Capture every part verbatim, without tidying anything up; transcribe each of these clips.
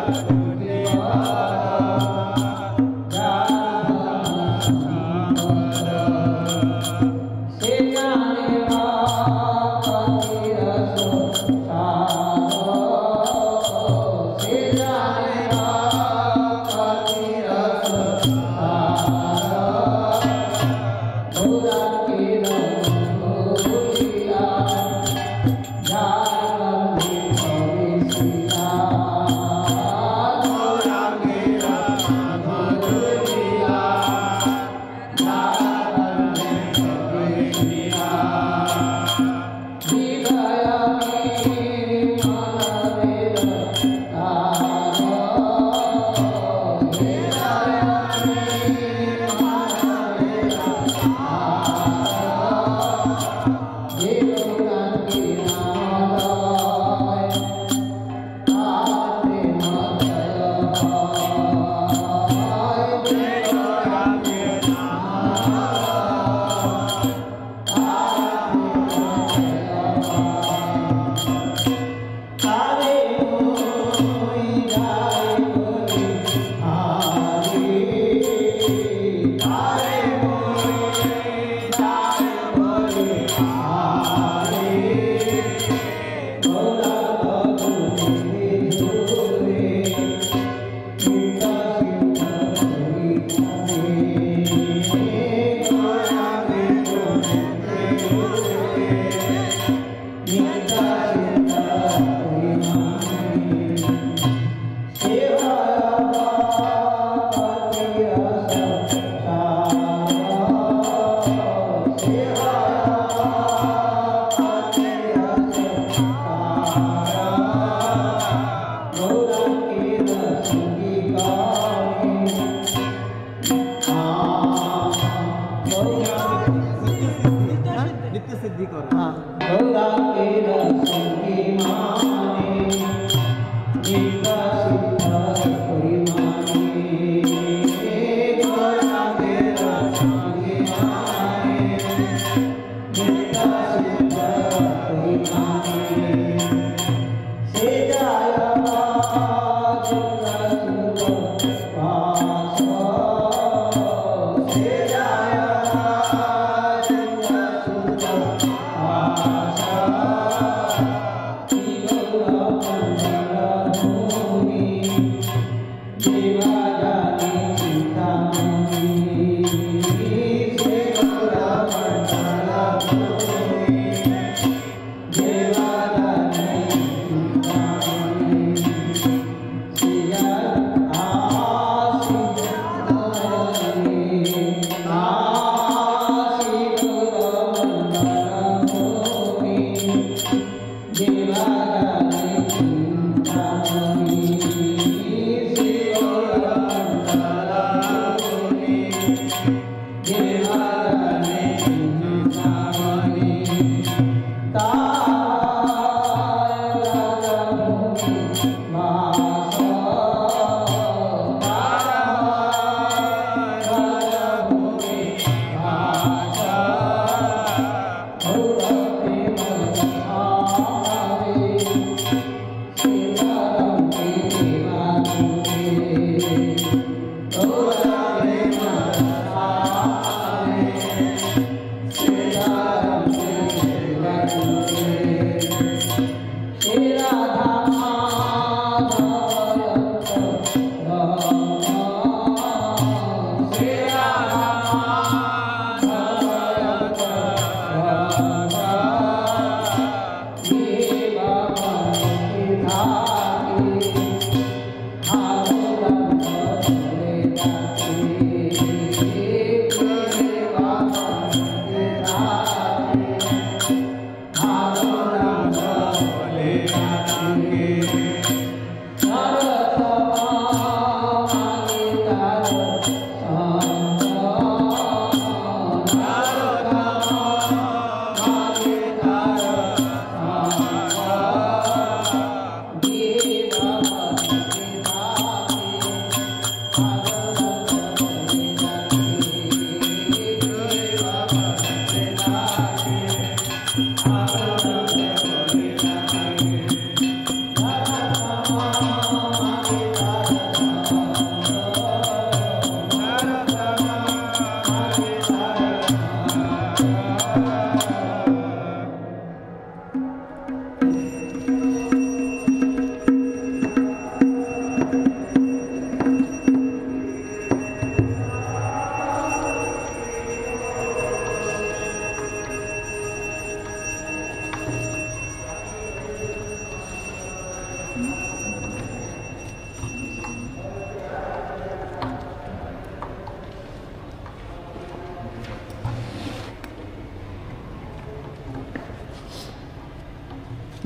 Dewa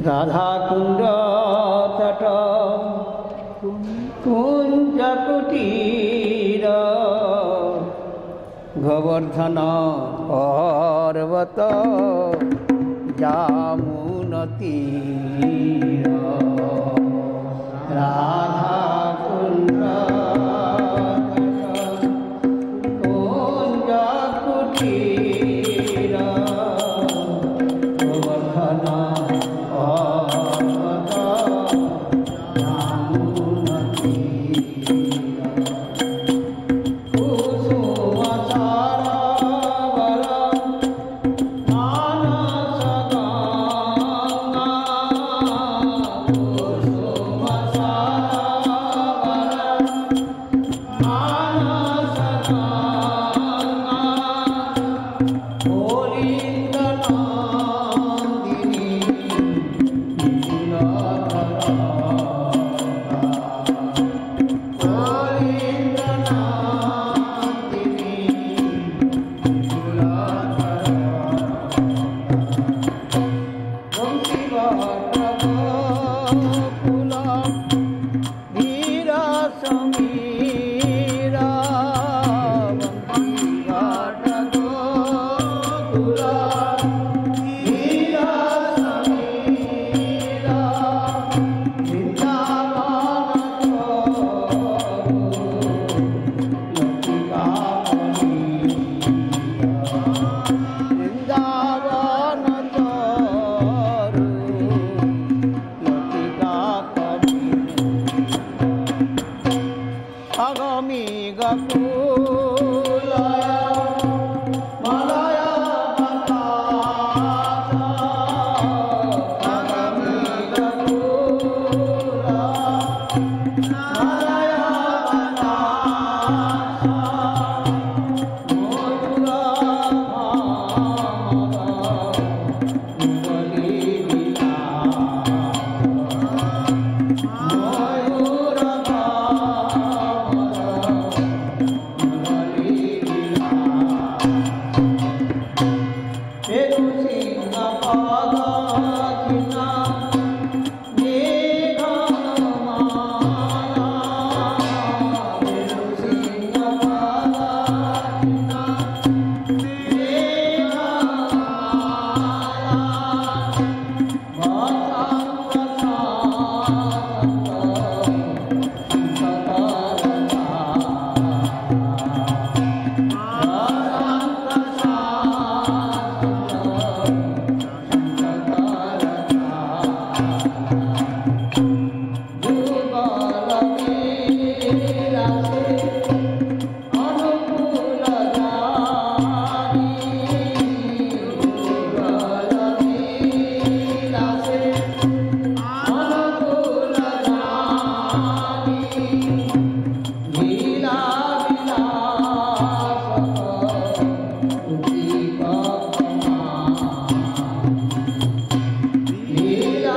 Radha Kund तट कुंज कुटीर गोवर्धन पर्वत जामुन तीर राधा कुंड कुंज कुटीर गोवर्धन पर्वत जामुन तीर कुसुम सरोवर मानस गंगा कुसुम सरोवर मानस गंगा गोविंद नंदिनी नीलधरा गोविंद नंदिनी नीलधरा वंशीवट गोकुल वीर समीरा वंशीवट गोकुल वीर समीरा वृंदावन लतिका वृंदावन तोरू लतिका अगमी गकुलय मलय बतास अगमी गकुल मलय बतास मधुर भामर मुरली विलास मयूर भामर मुरली विलास हेतु सिंह पद चिन्ह मेघमाला हेतु सिंह पद चिन्ह मेघमाला वसंत लीला विलास लीला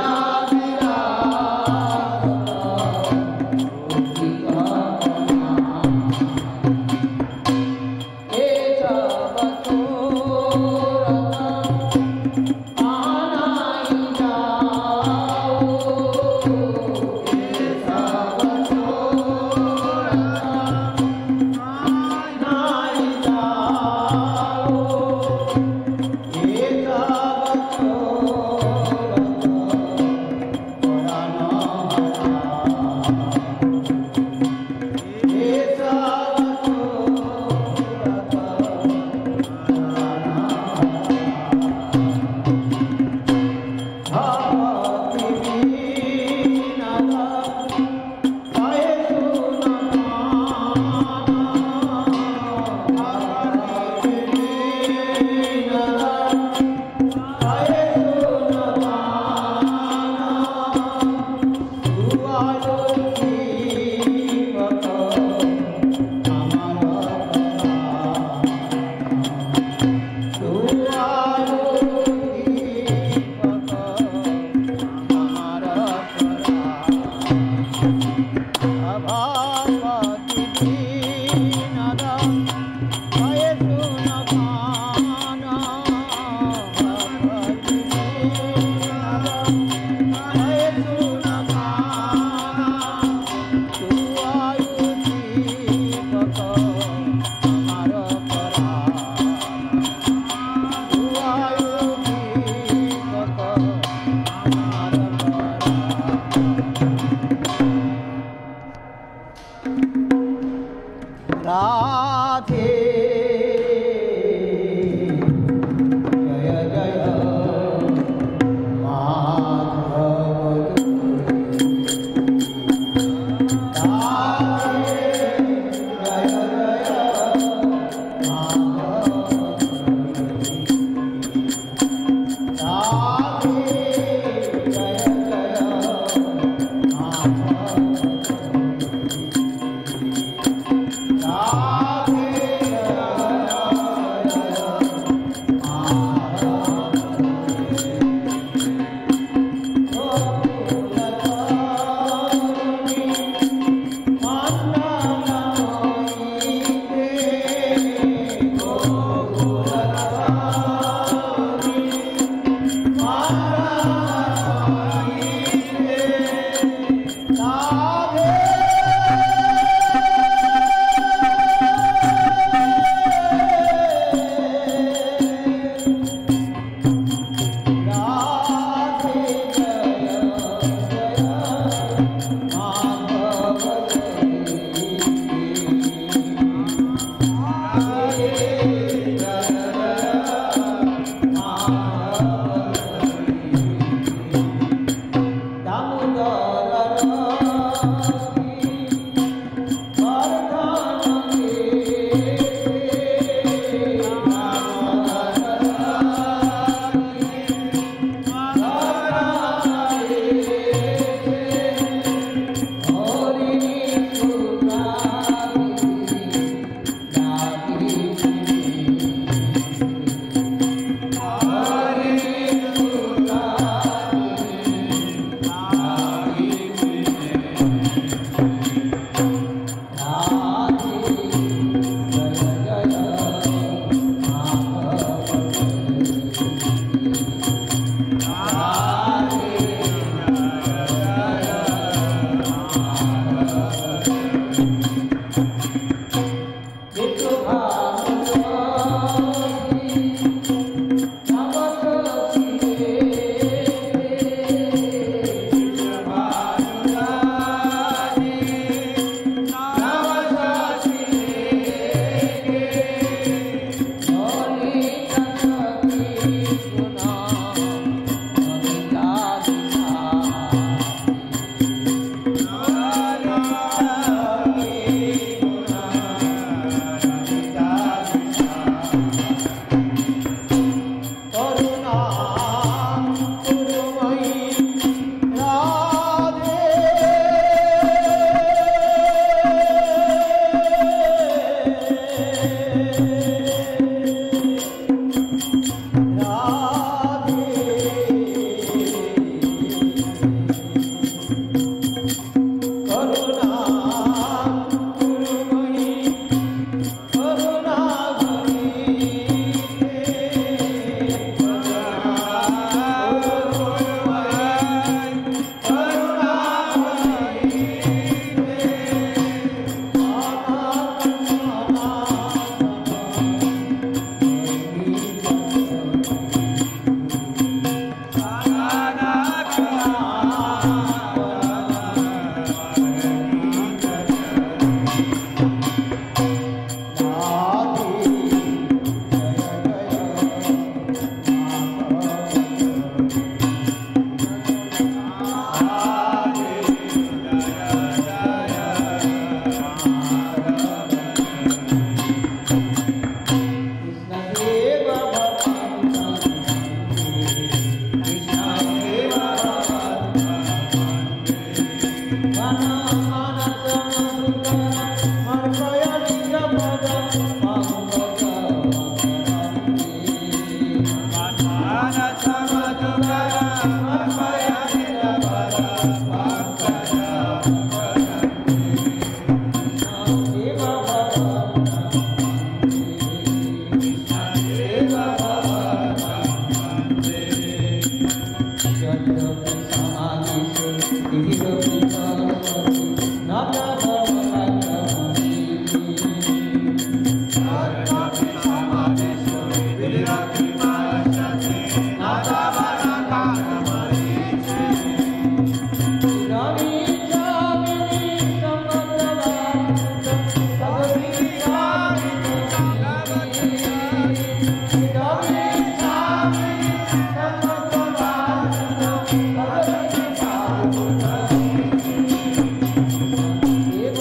Thank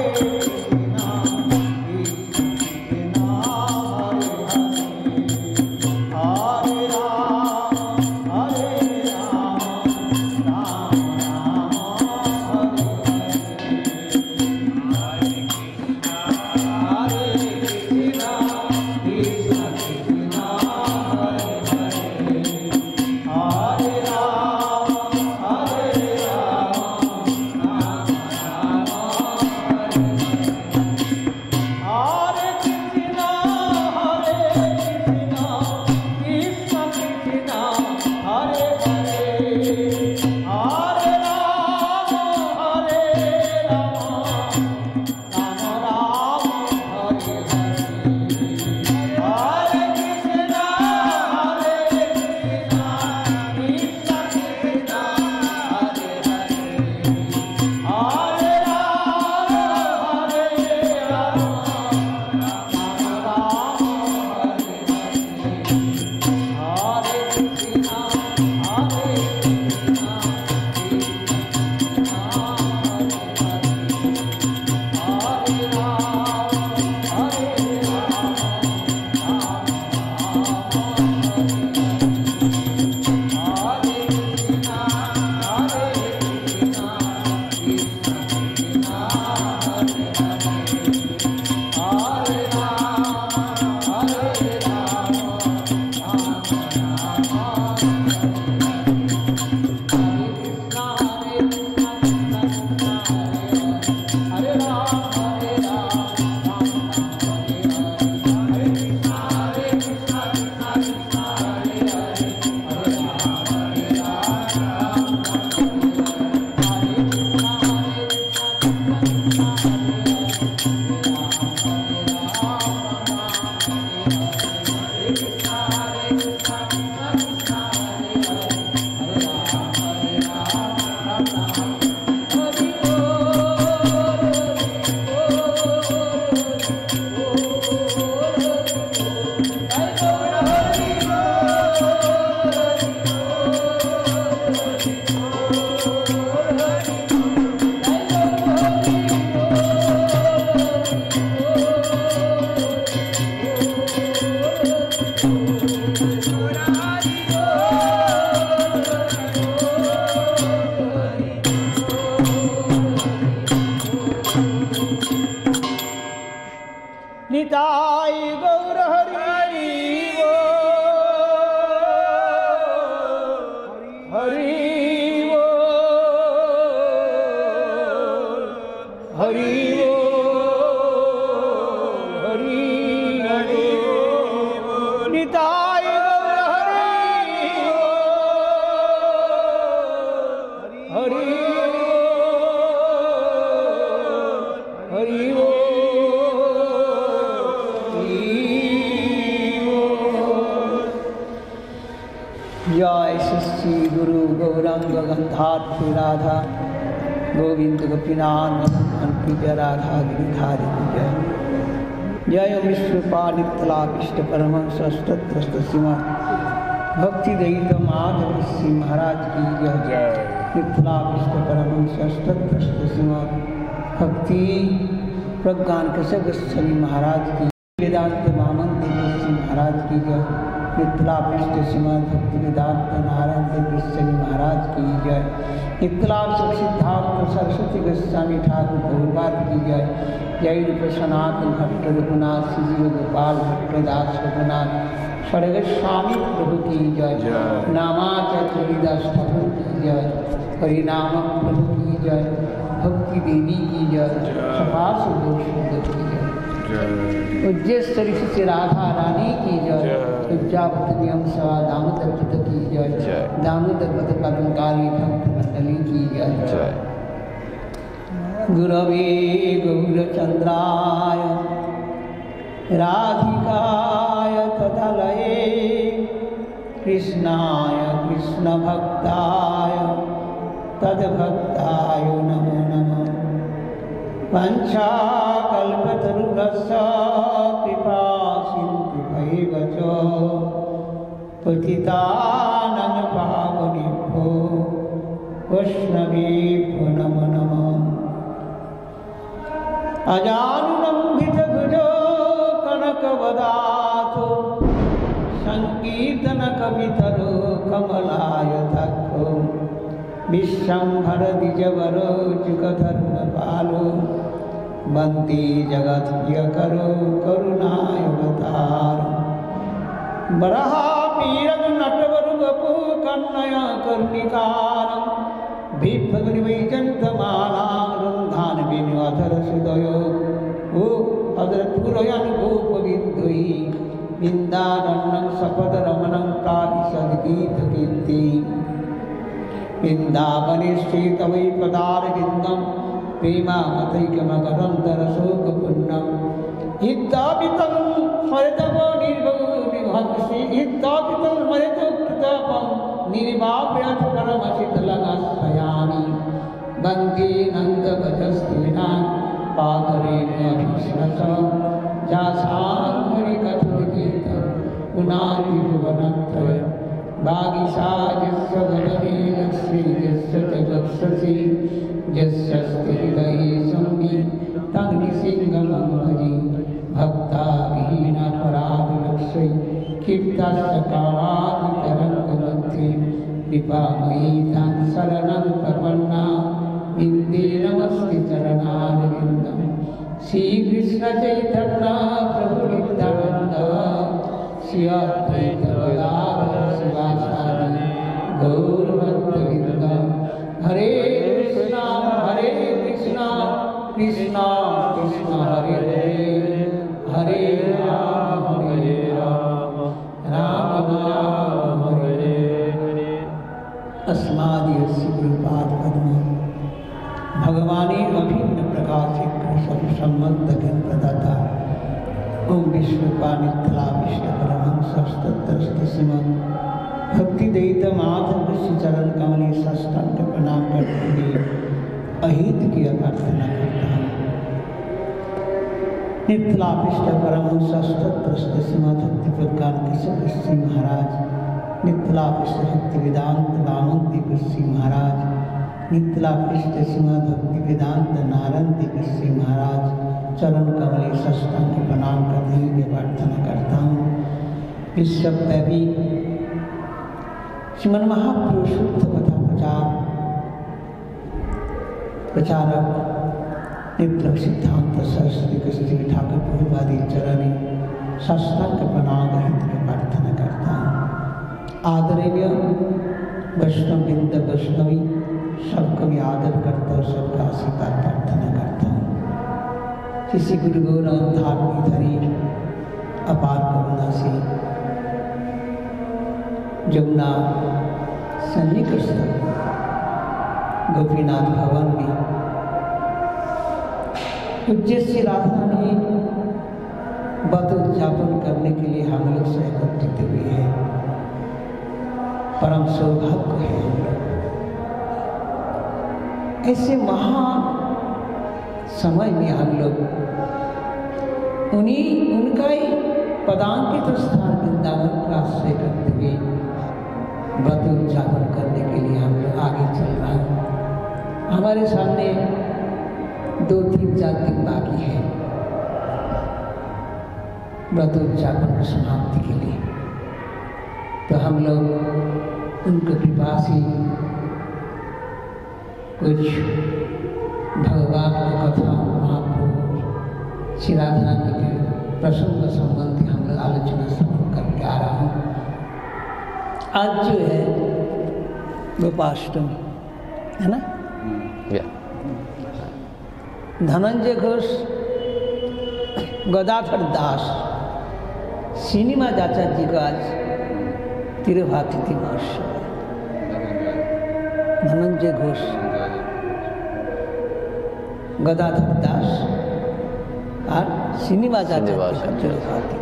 राधा गोविंद गोपीनाथ जय राधा गिरिधारी जय जय विश्वपालितला कृष्ण परमहंस स्तोत्र सीमा भक्ति दयित माधव श्री महाराज की जय मिथिला कृष्ण परमहंस स्तोत्र सीमा भक्ति प्रज्ञान केशव गोस्वामी महाराज की वेदांत मामन श्री महाराज की जय मिथिला पृष्ठ श्रीमद भक्ति वेदांत नारायण देव गोस्वामी महाराज की जय मिथिला सिद्धार्थ सरस्वती गोस्वामी ठाकुर गौरवाद की जय जय रूप सनातन भट्ट रघुनाथ श्री गोपाल भट्टदास रघुनाथ स्वर्ग स्वामी प्रभु की जय नामाचार्य तुलसीदास ठाकुर की जय हरिनाम प्रभु की जय भक्ति देवी की जय सभा सुदोष की जय उज्जेश्वरी से राधा रानी की जय उज्जावत नियम सवा दामोदर पिता की जय दामोदर पद करुणकारी भक्त मंडली की जय गुरवे गौरचंद्राय राधिकाय तदलये कृष्णाय कृष्ण भक्ताय तद्भक्ताय नमो नमः पंचाकल्पतरुभ्यश्च कृपा सिन्धु भैवच पतितानां पावनेभ्यो वैष्णवेभ्यो नमो नमः अजानुलंबितभुजो कनकवदातो संकीर्तनकवितरो कमलायताक्षो विश्वम्भरद्विजवरो जुगधर्मपालो वन्दे जगद्यकरो करुणावतारो वराहपीडनटवरवपु कन्नया कर्णिकारं बिभ्रगनिवैजन्तमालां रुन्धान विन्वधरसुदयो ओ अदरपुरयन् गोपविन्दुयि विन्दारण्यं सपदरमणं काविसद्गीतकीर्ति वृन्दावने श्रीतवै पदारविन्दं प्रेमामतैकमकरन्दरशोकपुण्यम् इत्तापितं स्मरतवो निर्भगुनिभक्ति इत्तापितं स्मरतो कृतापं निर्वाप्यथ परमशीतलमाश्रयामि वन्दे नन्दभजस्तेना पादरेणाभिष्णसं जासाङ्गरिकथुर्गीतं पुनातिभुवनत्रय वागीशायस्य भवनेन श्रीयस्य च वक्षसि यस्यस्ति हृदये संवित् तं निसिंहं भजे भक्ताविहीनपराधलक्ष्यै क्षिप्तस्य कामादितरङ्गमध्ये कृपामयी तं शरणं प्रपन्ना विन्दे नमस्ते चरणारविन्दं श्रीकृष्णचैतन्य प्रभु नित्यानन्द श्री अद्वैत गदाधर शिवासादि गौरभक्तवृन्द हरे कृष्णा हरे कृष्णा कृष्णा कृष्णा हरे हरे हरे राम हरे राम राम राम हरे हरे। अस्मादीयस्य गुरुपादपद्मं भगवाने अभिन्न प्रकाशे कृष्ण सम्बद्धं प्रदाता ओम विष्णुपानितलाभिष्टपरमहंसस्तत्रस्तस्म भक्तिदयित माधव श्री चरण कमले साष्टांग प्रणाम करते हुए अहित की प्रार्थना करता हूँ। नितलाभिष्ट परमहंसस्तत्रस्तस्म भक्तिप्रज्ञान केशव श्री महाराज नितलाभिष्ट भक्ति वेदांत वामंती श्री महाराज नितलाभिष्ट श्रीमद भक्ति वेदांत नारंती श्री महाराज चरण कमले साष्टांग प्रणाम करते हुए प्रार्थना करता हूँ। विश्वव्यापी श्रीमन महापुरुषोत्थ कथा प्रचार प्रचारक नित्य सिद्धांत सरस्वती कृष्ण ठाकुर प्रभुपादी चरणी साष्टांग प्रणाम हित की प्रार्थना करता हूँ। आदरणीय वैष्णववृंद वैष्णवी सबको भी आदर करता हूँ, सबका आशीर्वाद प्रार्थना करता हूँ। किसी गुरु गौरव धरी अपार करुणा से जमुना सन्निकट गोपीनाथ भवन में पूज्य श्री राधा ने व्रत उद्यापन करने के लिए हम लोग से एकत्रित हुए हैं। परम सौभाग्य है ऐसे महान समय में हम लोग उन्हीं उनका ही पदांकित स्थान वृंदावन का आश्रय करते हुए व्रत उद्यापन करने के लिए हम लोग आगे चल रहे हैं। हमारे सामने दो तीन चार दिन बाकी है व्रत उद्यापन की समाप्ति के लिए, तो हम लोग उनकी कृपा से कुछ भगवान की कथा महाप्रभु श्री राधा जी के प्रसंग संबंधी हम लोग आलोचना श्रवण करके आ रहा हूँ। आज जो है गोपाष्टमी है ना, धनंजय घोष गदाधर दास सिनेमा चाचा जी का आज तिरुभातिथि महोत्सव। धनंजय घोष गदाधर दास और सिनेमा चाचा जी का तिरुभातिथि।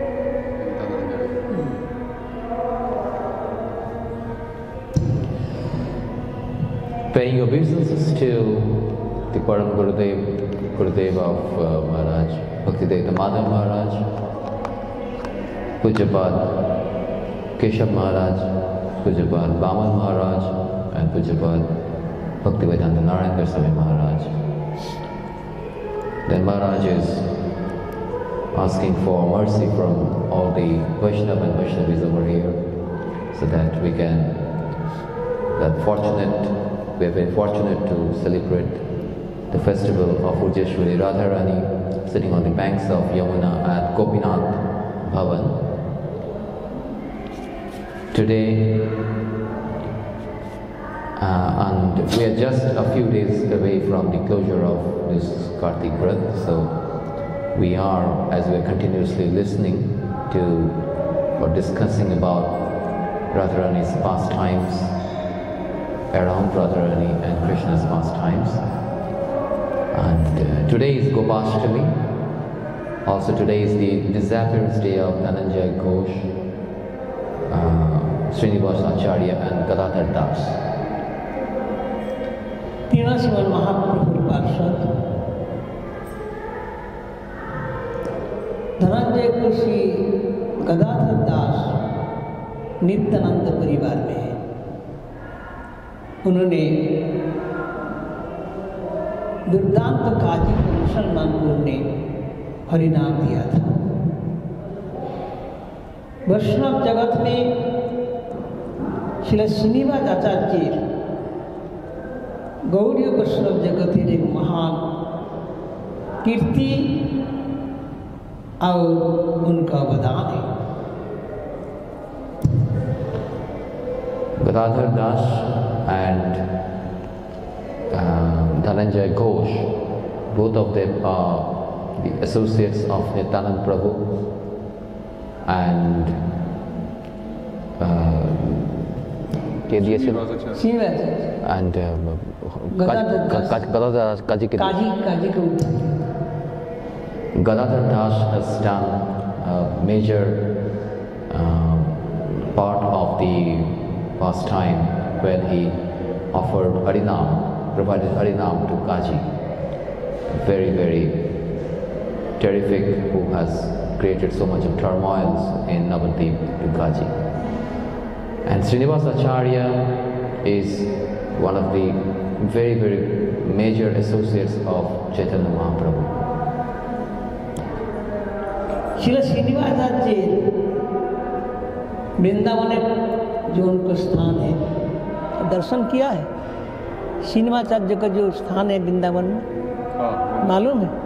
Paying obeisances to the Param Gurudev, Gurudev of uh, Maharaj, Bhaktivedanta Madhav Maharaj, Pujapad Keshav Maharaj, Pujapad Baman Maharaj, and Pujapad Bhaktivedanta Narayan Goswami Maharaj. then Maharaj is asking for mercy from all the Vaishnava and Vaishnavis over here, so that we can, that fortunate, we are very fortunate to celebrate the festival of Ujjeshwari Radharani sitting on the banks of Yamuna at Gopinath Bhavan. Today, uh, and we are just a few days away from the closure of this Kartik Vrat, so we are, as we are continuously listening to or discussing about Radharani's pastimes, around Radharani and Krishna's pastimes. And uh, today is Gopashtami. Also today is the disappearance day of Dhananjay Ghosh, uh, Srinivas Acharya and Gadadhar Das. तीनों श्रीमन महाप्रभु पार्षद धनंजय कोशी गदाधर दास नित्यानंद परिवार में है। उन्होंने दुर्दांत काजी को मुसलमानपुर ने हरिनाम दिया था। वैष्णव जगत में श्री श्रीनिवास आचार्य गौड़ीय वैष्णव जगत एक महान कीर्ति और उनका वरदान है। Gadadhar Das and uh, Dhananjay Ghosh, both of them are the associates of Nityanand Prabhu, and uh, and um, Gadadhar Das Gadadhar Kaji काजी काजी को Gadadhar Das has done a major uh, part of the pastime when he offered Harinam, provided Harinam to Kaji. Very, very terrific, who has created so much of turmoil in Navadvip to Kaji. And Srinivas Acharya is one of the very, very major associates of Chaitanya Mahaprabhu. Shri Srinivas आचार्य वृंदावन जो उनका स्थान है, दर्शन किया है। श्रीनिवासाचार्य का जो स्थान है वृंदावन में, मालूम है?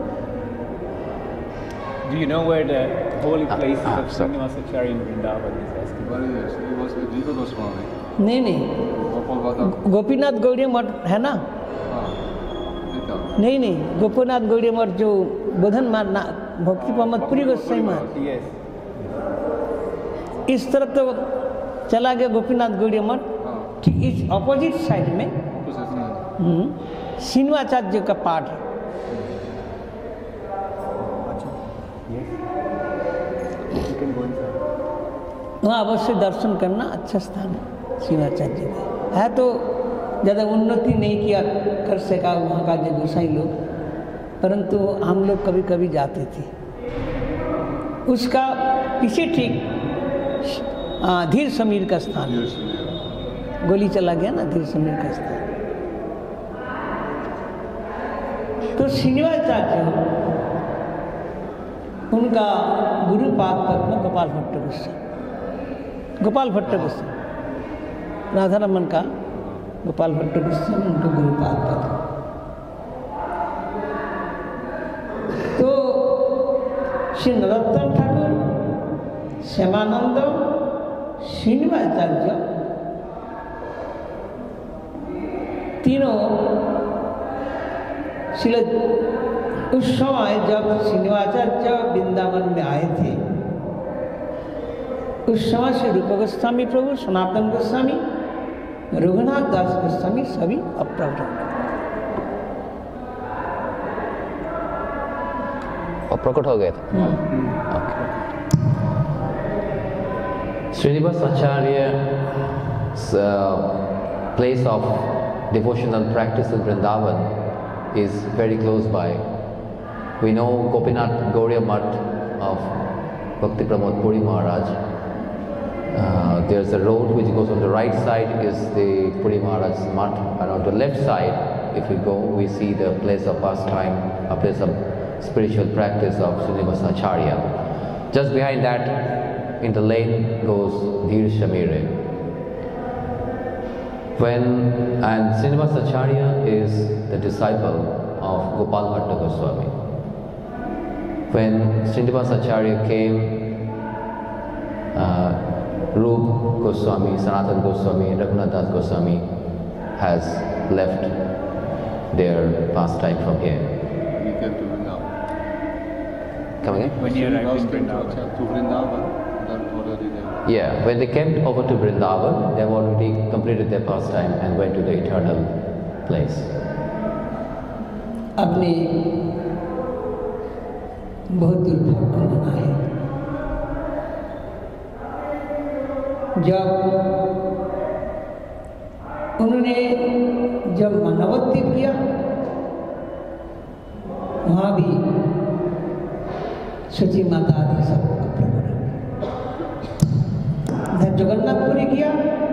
Do you know where the holy place ah, of Srinivasacharya in Vrindavan is? नहीं नहीं, गोपीनाथ गौड़ी मठ है ना? नहीं नहीं, गोपीनाथ गौड़ी मठ जो बोधन मारना भक्ति प्रमोदपुरी गोस्वामी मठ, Yes. इस तरफ तो चला गया गोपीनाथ गौड़ी मठ, ठीक इस अपोजिट साइड में श्रीनिवासाचार्य का पाठ है। वहाँ अवश्य दर्शन करना, अच्छा स्थान है श्रीनिवासाचार्य का। है तो ज़्यादा उन्नति नहीं किया कर सका वहाँ का जो गोसाई लोग, परंतु हम लोग कभी कभी जाते थे। उसका पीछे ठीक धीर समीर का स्थान, गोली चला गया ना, धीर समीर का स्थान। तो श्रीनिवासाचार्य उनका गुरुपाद पद्म गोपाल भट्ट गोस्वामी, गोपाल भट्ट गोस्वामी, राधा रमन का गोपाल भट्ट गोस्वामी उनका गुरुपाद पद्म। तो श्री नरोत्तम ठाकुर, श्यामानंद, श्रीनिवासाचार्य तीनों शिल उस समय जब श्रीनिवासाचार्य वृंदावन में आए थे, उस समय से रूप गोस्वामी प्रभु, सनातन गोस्वामी, रघुनाथ दास गोस्वामी सभी अप्रकट अप्रकट हो गए थे। Srinivas Acharya's uh, place of devotional practice in Vrindavan is very close by. We know Gopinath Gauriya Math of Bhakti Pramod Puri Maharaj. Uh, there's a road which goes on the right side is the Puri Maharaj's Math, and on the left side, if we go, we see the place of pastime, a place of spiritual practice of Srinivasacharya. Just behind that, in the lane goes Dhir Shamire. When, and Srinivasacharya is the disciple of Gopal Bhatta Goswami. When Srinivasacharya came, uh, Rup Goswami, Sanatana Goswami, Raghunath Das Goswami has left their pastime from here. We came to Vrindavan. Come again? When you arrived in To Vrindavan. Vrindavan, then already they Yeah, when they came over to Vrindavan, they have already completed their pastime and went to the eternal place. आपने बहुत दुर्भाग्य मना है जब उन्होंने जब नवद्वीप किया वहाँ भी सची माता आदि सबका प्रकट जब जगन्नाथपुरी किया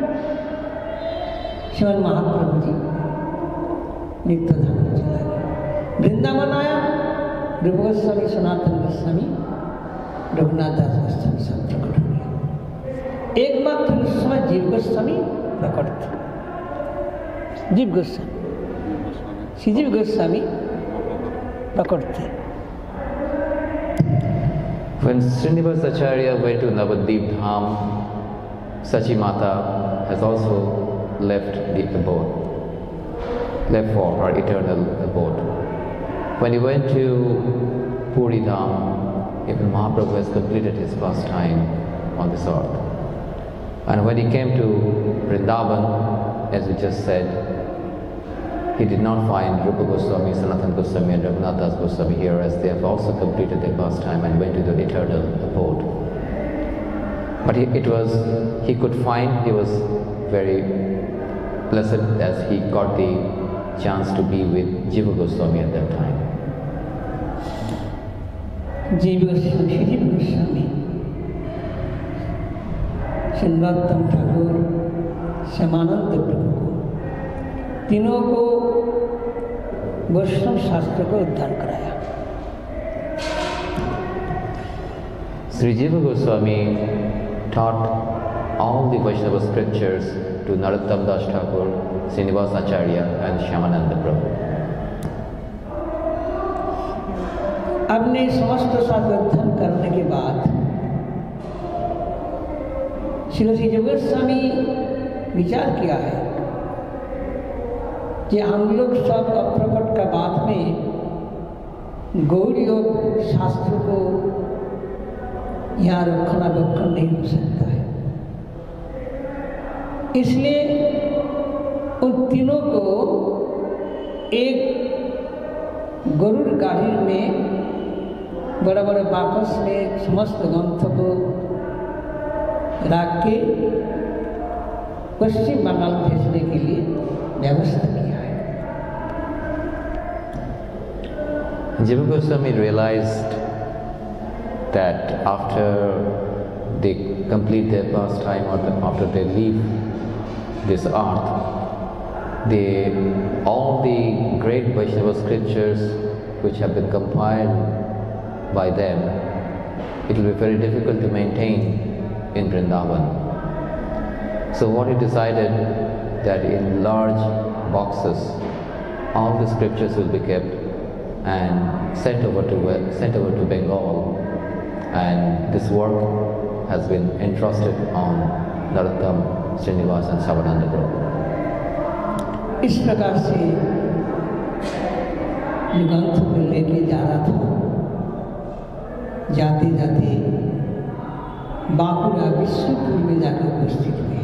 श्रीमन महाप्रभु जी नित्य धाम में चला गया। वृंदावन आया रूप गोस्वामी, सनातन गोस्वामी, रघुनाथ दास गोस्वामी सब प्रकट हो गया। एकमात्र उस समय जीव गोस्वामी प्रकट थे। जीव गोस्वामी श्रीजीव गोस्वामी प्रकट थे। When Srinivasacharya went to Navadvip Dham, Sachi Mata has also left the abode, left for her eternal abode. When he went to Puri Dham, even Mahaprabhu has completed his pastime on this earth. And when he came to Vrindavan, as we just said, he did not find Rupa Goswami, Sanatana Goswami and Raghunath Das Goswami here, as they have also completed their pastime and went to the eternal abode. But he, it was, he could find, he was very blessed as he got the chance to be with Jiva Goswami at that time. जीव गोस्वामी, जीव गोस्वामी, श्रीनाथम ठाकुर, श्यामानंद प्रभु को, तीनों को वैष्णव शास्त्र को उद्धार कराया। Sri Jiva Goswami taught all the Vaishnava scriptures to Narottam Das Thakur, Srinivasacharya and Shyamananda Prabhu. अपने समस्त शास्त्र अध्ययन करने के बाद श्री श्री जीव गोस्वामी विचार किया है कि हम लोग सब अप्रकट का बाद में गौड़ योग शास्त्र को यहाँ रखना रखना नहीं हो सकता है। इसलिए उन तीनों को एक गरुड़ गाड़ी में बड़े बड़े बाकस में समस्त ग्रंथ को रख के पश्चिम बंगाल भेजने के लिए व्यवस्था किया है। Jiva Goswami realized that after they complete their pastime or the, after they leave this earth, they, all the great Vaishnava scriptures which have been compiled by them, it will be very difficult to maintain in Vrindavan. So what he decided that in large boxes all the scriptures will be kept and sent over to sent over to Bengal, and this work has been entrusted on Narottam, Srinivas and Savananda Prabhu. इस प्रकार से ग्रंथ को लेके जा रहा था। जाते जाते बांकुड़ा विष्णुपुर में जाकर उपस्थित हुए।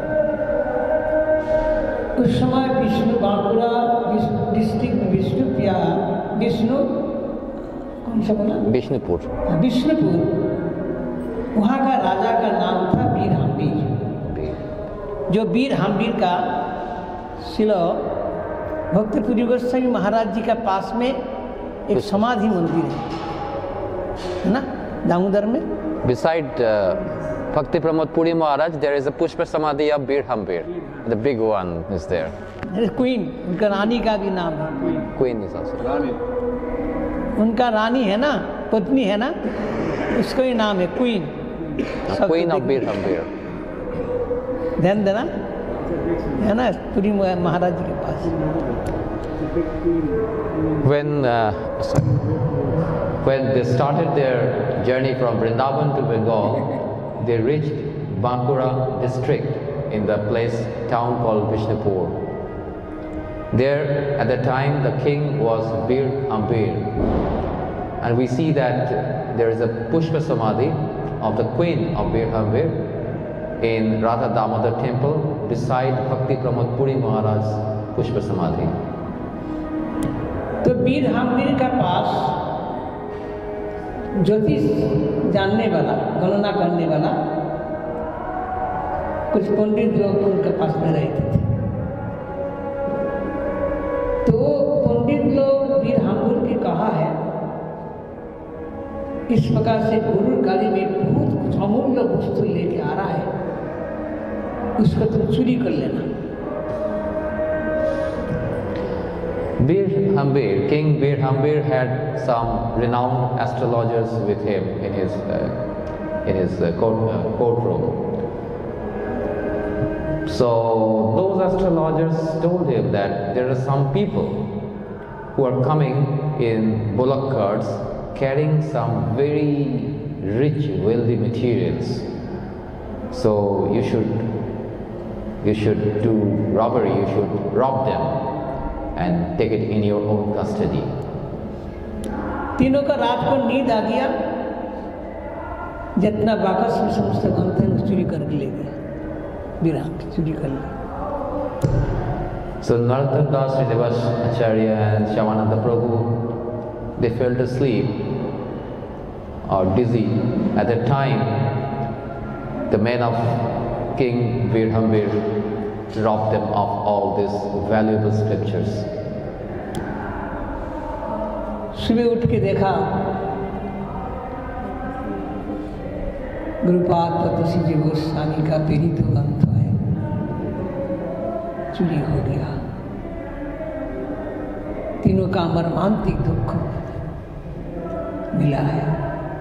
उस समय विष्णु बांकुड़ा डिस्ट्रिक्ट विष्णुप्रिया विष्णु कौन सा बोला Bishnupur. विष्णुपुर, वहाँ का राजा का नाम था वीर हम्बीर। जो वीर हम्बीर का शिला भक्तपुरी गोस्वामी महाराज जी का पास में एक समाधि मंदिर है, है ना, दामोदर में। Beside uh, Bhakti Pramod Puri Maharaj, there is a Pushpa Samadhi of Bir Hambir. The big one is there. Queen, उनका रानी का भी नाम है। Queen is also. Rani. उनका रानी है ना, पत्नी है ना, उसका ही नाम है queen, Queen of Bir Hambir. ध्यान देना है ना, पूरी महाराज जी के पास। When uh, sorry, when they started their journey from Vrindavan to Bengal, they reached Bankura district in the place town called Vishnupur. There, at the time, the king was Bir Ambir, and we see that there is a Pushpa Samadhi of the queen of Bir Ambir in Radha Damodar temple beside Bhakti Pramod Puri Maharaj's Pushpa Samadhi. तो बीर हामिर का पास ज्योतिष जानने वाला, गणना करने वाला कुछ पंडित लोग उनके पास में रहते थे। तो पंडित लोग बीर हामिर के कहा है, इस प्रकार से गुरु गाड़ी में बहुत कुछ अमूल्य वस्तु लेके आ रहा है, उसको तुम चोरी कर लेना। Bir Hambir, King Bir Hambir had some renowned astrologers with him in his uh, in his uh, court, uh, courtroom. So those astrologers told him that there are some people who are coming in bullock carts carrying some very rich, wealthy materials. So you should you should do robbery. You should rob them and take it in your own custody. तीनों का रात को नींद आ गया, जितना बाकस में समस्त धन थे उस चोरी करके ले गए, विराम की चोरी कर ली। So Narottam Das, Srinivas Acharya and Shyamananda Prabhu, they fell asleep or dizzy. At that time, the men of King Bir Hambir robbed them of all these valuable scriptures. सुबह उठ के देखा गुरुपाद पतसी जी गोस्वामी का पीड़ित ग्रंथ है, चोरी हो गया। तीनों का मर्मांतिक दुख मिला है।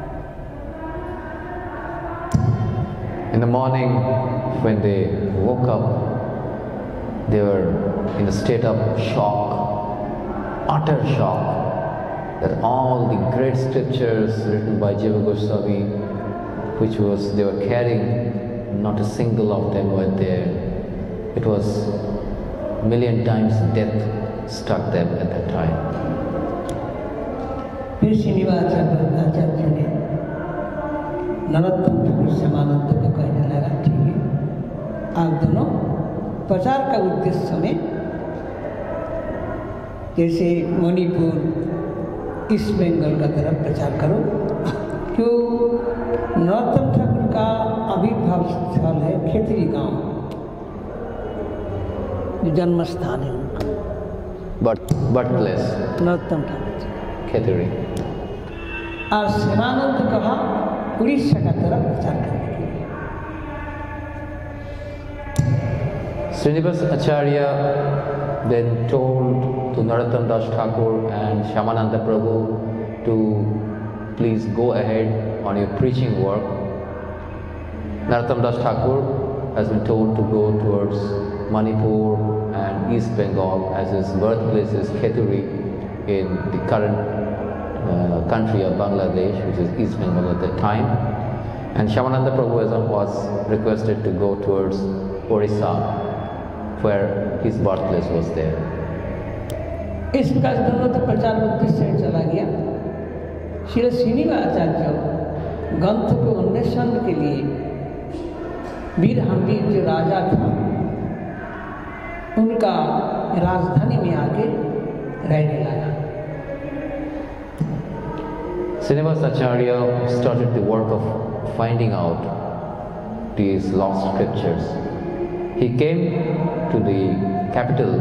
In the morning, when they woke up, they were in a state of shock, utter shock, that all the great scriptures written by Jiva Goswami, which was they were carrying, not a single of them were there. It was a million times death struck them at that time. फिर श्रीनिवास आचार्य ने नरोत्तम ठाकुर श्यामानंद को कहने लगा, ठीक है, आप दोनों प्रचार का उद्देश्य में जैसे मणिपुर, ईस्ट बंगाल का तरफ प्रचार करो, क्यों नरोत्तम ठाकुर का आविर्भाव स्थल है खेतरी गांव, जो जन्म स्थान है उनका, But birthplace, Narottam Thakur ji. Kheturi. और श्यामानंद कहा उड़ीसा का तरफ प्रचार करने के लिए। Srinivas Acharya then told to Narottam Das Thakur and Shyamananda Prabhu to please go ahead on your preaching work. Narottam Das Thakur has been told to go towards Manipur and East Bengal, as his birthplace is Kheturi in the current uh, country of Bangladesh, which is East Bengal at that time. And Shyamananda Prabhu was requested to go towards Orissa, where his birthplace was there. इस प्रकार दोनों तो प्रचार उद्देश्य से चला गया। श्री श्रीनिवास आचार्य ग्रंथ को अन्वेषण के लिए बीर हम्बीर जो राजा था उनका राजधानी में आके रहने लगा। Srinivas Acharya started the work of finding out these lost scriptures. He came to the capital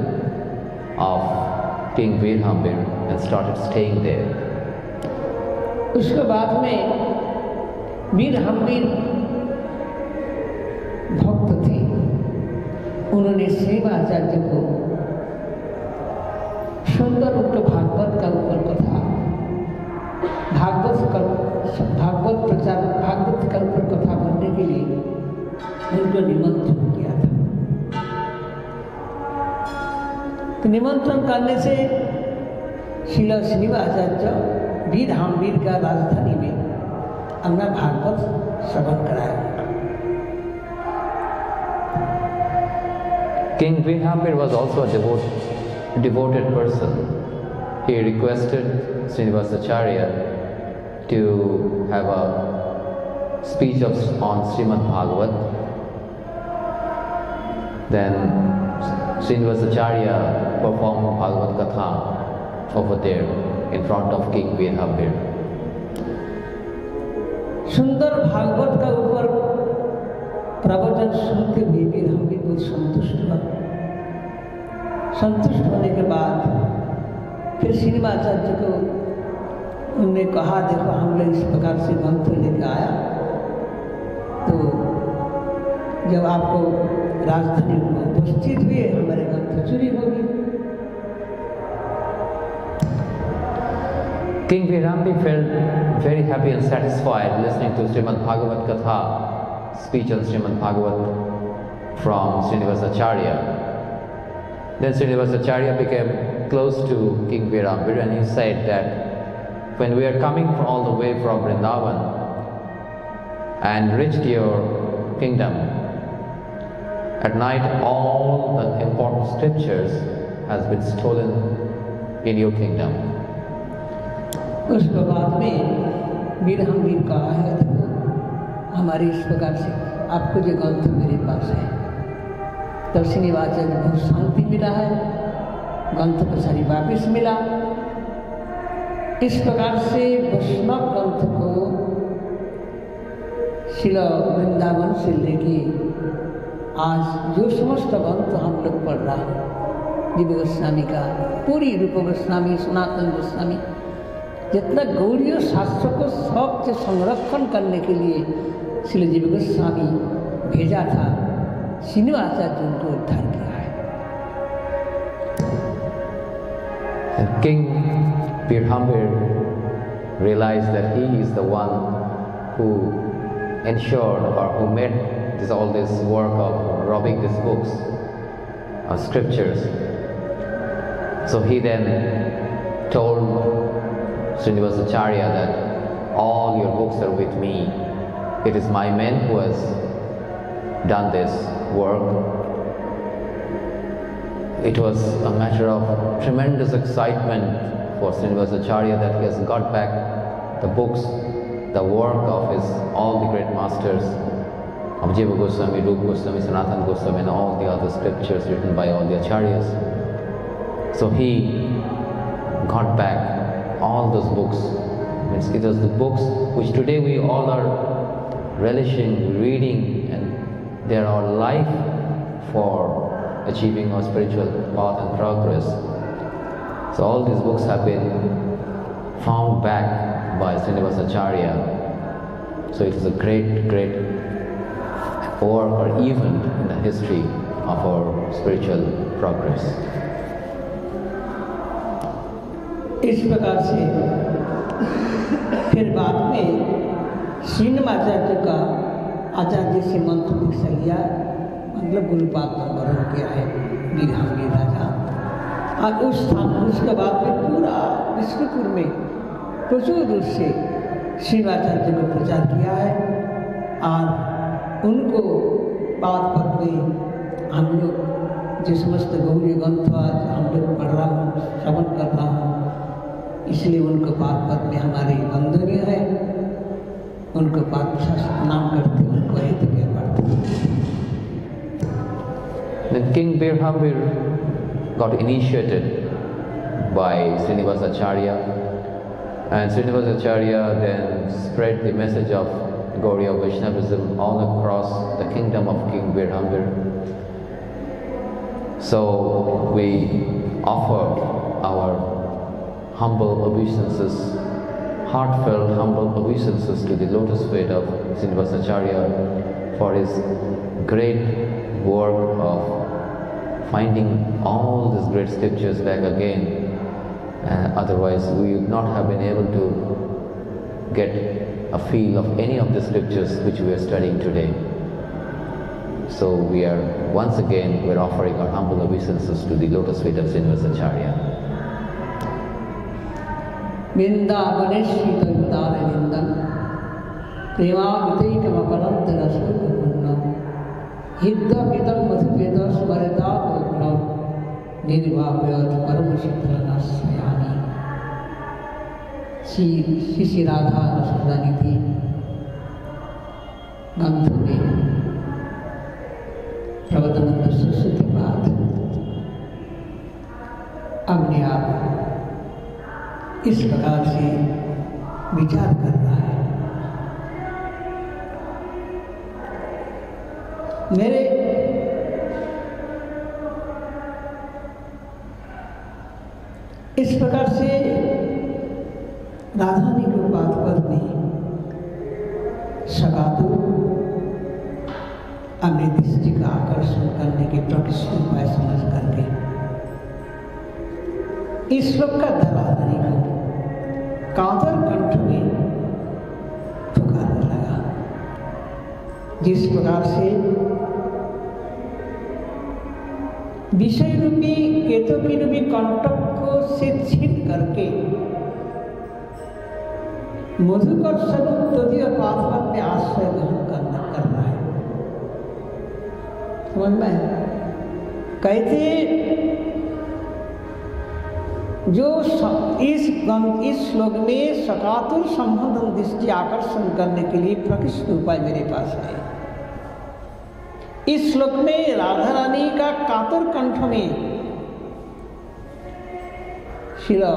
of King Bir Hambir and started staying there. उसके बाद में बीर हम्बीर भक्त थे, उन्होंने श्रीनिवासाचार्य को सुंदर उक्त भागवत का ऊपर कथा भागवत प्रचार भागवत कल्प कथा बनने के लिए उनको निमंत्रण किया था। तो निमंत्रण करने से श्रील श्रीनिवासाचार्य वीर हामवीर का राजधानी में अपना भागवत श्रवण कराया। King Veerhambir was also a devote, devoted person. He requested Srinivasacharya to have a speech of, on Srimad Bhagavat. Then Srinivasacharya performed Bhagavat Katha over there in front of King Veerhambir. सुंदर भागवत का ऊपर प्रवचन सुनते हुए वीरहंबीर बहुत संतुष्ट हुआ। संतुष्ट होने के बाद फिर श्रीनिवासाचार्य को उन्होंने कहा, देखो हम लोग इस प्रकार से ग्रंथ लेके आया, तो जब आपको राजधानी में उपस्थित हुए हमारे ग्रंथ चोरी होगी। King Veerhambir felt very happy and satisfied listening to Srimad Bhagavat Katha, speech on Srimad Bhagavat from Srinivasacharya. Then Srinivasacharya became close to King Veerhambir and he said that when we are coming all the way from Vrindavan and reached your kingdom, at night all the important scriptures has been stolen in your kingdom. उस बाद में वीरहंबीर कहा है, देखो हमारी इस प्रकार से आपको जो ग्रंथ मेरे पास है, तब श्रीनिवासाचार्य को बहुत शांति मिला है, ग्रंथ को सारी वापिस मिला। इस प्रकार से वैष्णव ग्रंथ को शिला वृंदावन से लेके आज जो समस्त ग्रंथ हम लोग पढ़ रहा है, जीव गोस्वामी का, पूरी रूप गोस्वामी, सनातन गोस्वामी, जितना गौड़ीय शास्त्र को सबसे संरक्षण करने के लिए श्री जीव गोस्वामी भेजा था, श्रीनिवासाचार्य उनको उद्धार किया है। And King Veerhambir realized that he is the one who ensured or who made this, all this work of robbing these books of scriptures. So he then told Srinivasacharya that all your books are with me. It is my men who has done this work. It was a matter of tremendous excitement for Srinivasacharya that he has got back the books, the work of his all the great masters of Jiva Goswami, Rupa Goswami, Sanatana Goswami and all the other scriptures written by all the acharyas. So he got back all those books. Means it was the books which today we all are relishing, reading, and they are our life for achieving our spiritual path and progress. So all these books have been found back by Srinivasacharya. So it is a great, great work or event in the history of our spiritual progress. इस प्रकार से फिर बाद में श्रीनिवासाचार्य का आचार्य से मंत्र दीक्षा लिया, मतलब गुरुपाद नंबर हो गया है वीरहंबीर राजा। और उस स्थान उसके बाद में पूरा विष्णुपुर में प्रचुर रूप से श्रीनिवासाचार्य को प्रचार किया है। और उनको पाद पद में हम लोग जो समस्त गौरी ग्रंथ आज हम लोग पढ़ रहा हूँ, श्रवण कर रहा हूँ, इसलिए उनको पाद पद में हमारी वंदनीय है। उनको पाद नाम करते, उनको हित के पढ़ते। Then King Veerhambir got initiated by Srinivasacharya, and Srinivasacharya then spread the message of Gauriya Vaishnavism all across the kingdom of King Veerhambir. So we offer our humble obeisances, heartfelt humble obeisances to the lotus feet of Srinivasacharya for his great work of finding all these great scriptures back again. Uh, otherwise we would not have been able to get a feel of any of the scriptures which we are studying today. So we are, once again, we are offering our humble obeisances to the lotus feet of Srinivasacharya. Vrindavane Shrita Vrindavanindam Prema Vitaikama Parantara Sukapurnam Hidda Pitam Madhupeta Smarita Vagunam Nirvapyat Paramashitralasayani. Sri Sri Radha Rasadanidhi ग्रंथ में प्रवचन सरस्वती पाठ अपने आप इस प्रकार से विचार कर रहा है। मेरे इस प्रकार से राधारानी के पाद पद में सगातु अपनी दृष्टि का आकर्षण करने के प्रकृष्ट उपाय समझ करके इस श्लोक का राधारानी को कातर कंठ में पुकारने लगा। जिस प्रकार से विषय रूपी केतुकी रूपी कंटक को से छीन करके मधुकर स्वरूप तदीय पादपद में आश्रय ग्रहण करना कर रहा है। समझ में कहते जो इस इस श्लोक में सकातुर संबंधन दृष्टि आकर्षण करने के लिए प्रकृष्ट उपाय मेरे पास है। इस श्लोक में राधा रानी का कातर कंठ में शिला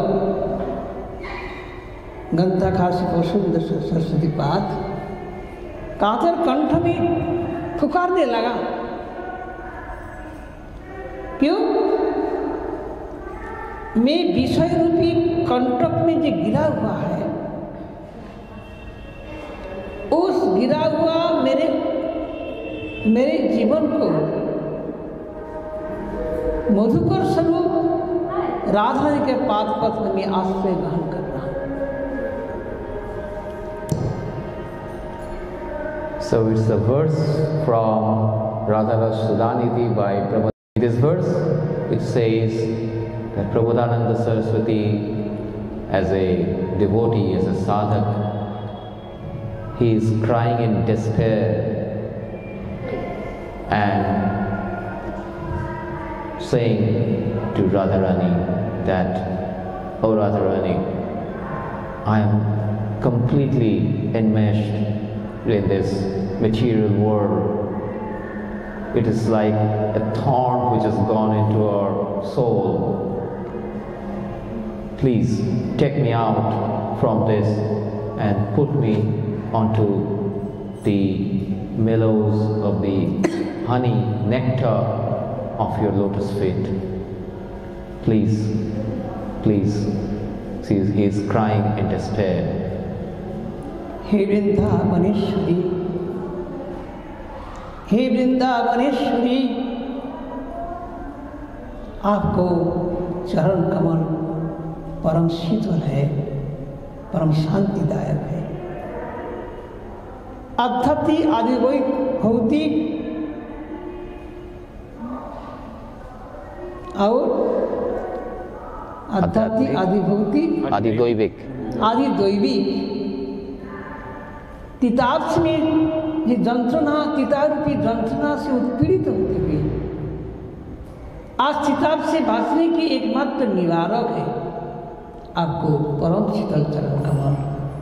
गंधाखासी सुंदर सरस्वती पाद कातर कंठ में पुकारने लगा। क्यों? मैं विषय रूपी कंटक में जो गिरा हुआ है उस गिरा हुआ मेरे मेरे जीवन को मधुकर स्वरूप राधा के पाद पद्म में आश्रय ग्रहण कर रहा हूं। So it's a verse from Radharaja Sudhanidhi by Prabhupada. In this verse it says that Prabodhananda Saraswati, as a devotee, as a sadhak, he is crying in despair and saying to Radharani that, "Oh Radharani, I am completely enmeshed in this material world. It is like a thorn which has gone into our soul. Please take me out from this and put me onto the mellows of the honey nectar of your lotus feet. Please, please." See, he is crying in despair. हे वृंदावनेश्वरी, हे वृंदावनेश्वरी, आपको चरण कमल परम शीतल है, परम शांतिदायक है। आध्यात्मिक आदि भौतिक और आध्यात्मिक आदि भौतिक आदि दैविक आदि दैविक तिताब्स में ये जंत्रणा तितारूपी जंत्रणा से उत्पीड़ित होते हुए आज तिताब से बाँचने की एकमात्र निवारक है आपको परम शीतल चरण कमल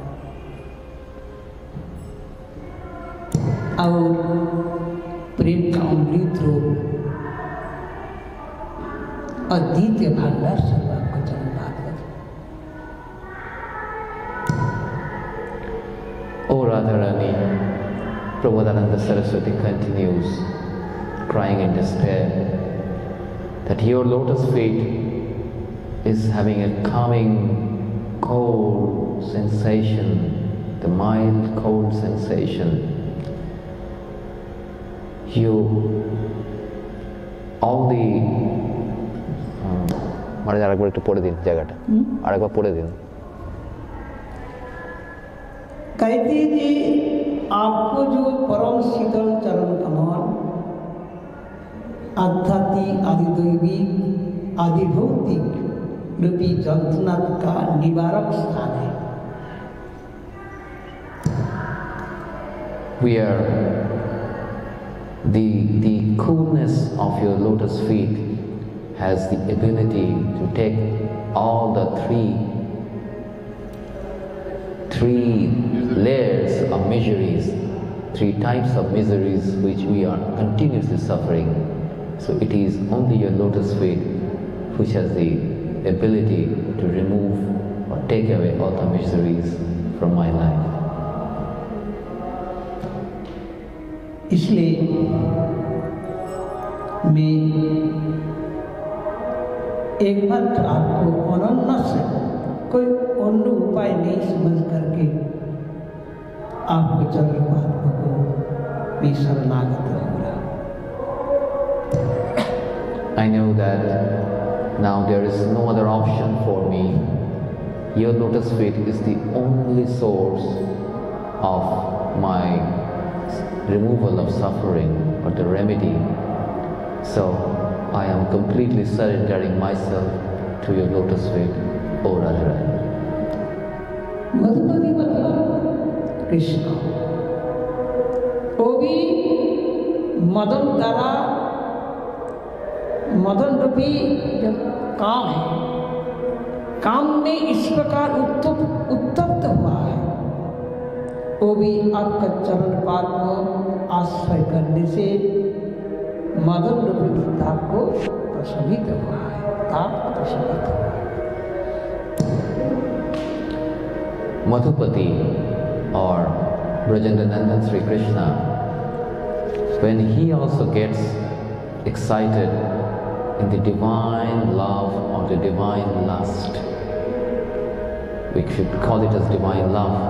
और प्रेम का अमृत रूप अद्वितीय भंडार सब आपको चरण Bhagavat. Oh Radharani, Prabodhananda Saraswati continues crying in despair that your lotus feet is having a calming cold sensation, the mild cold sensation. You, all the মারা আরেকবার একটু পড়ে দিন জায়গাটা আরেকবার পড়ে দিন कहती जी आपको जो परम शीतल चरण कमल आध्यात्मिक आदिदैविक आदिभौतिक रूपी जंतुना का निवारक स्थान है। We are the the coolness of your lotus feet has the ability to take all the three three layers of miseries, three types of miseries which we are continuously suffering. So it is only your lotus feet which has the ability to remove or take away all the miseries from my life. इसलिए मैं एकमात्र आपको अनन्य से कोई अन्य उपाय नहीं समझ करके आपको चंद्रपाद को मैं शरणागत हो रहा। I know that now there is no other option for me. Your lotus feet is the only source of my removal of suffering or the remedy. So I am completely surrendering myself to your lotus feet, O Radharani. Madhupati मतलब कृष्ण, वो भी मदन द्वारा मदन रूपी जब काम है, काम में इस प्रकार उत्तप्त उत्तप्त हुआ है, वो भी आपका चरण पाद को आश्रय करने से मदन रूपी ताप को प्रशमित हुआ है, ताप प्रशमित हुआ है। Madhupati or Brajendrananan Sri Krishna, when he also gets excited in the divine love or the divine lust, we should call it as divine love,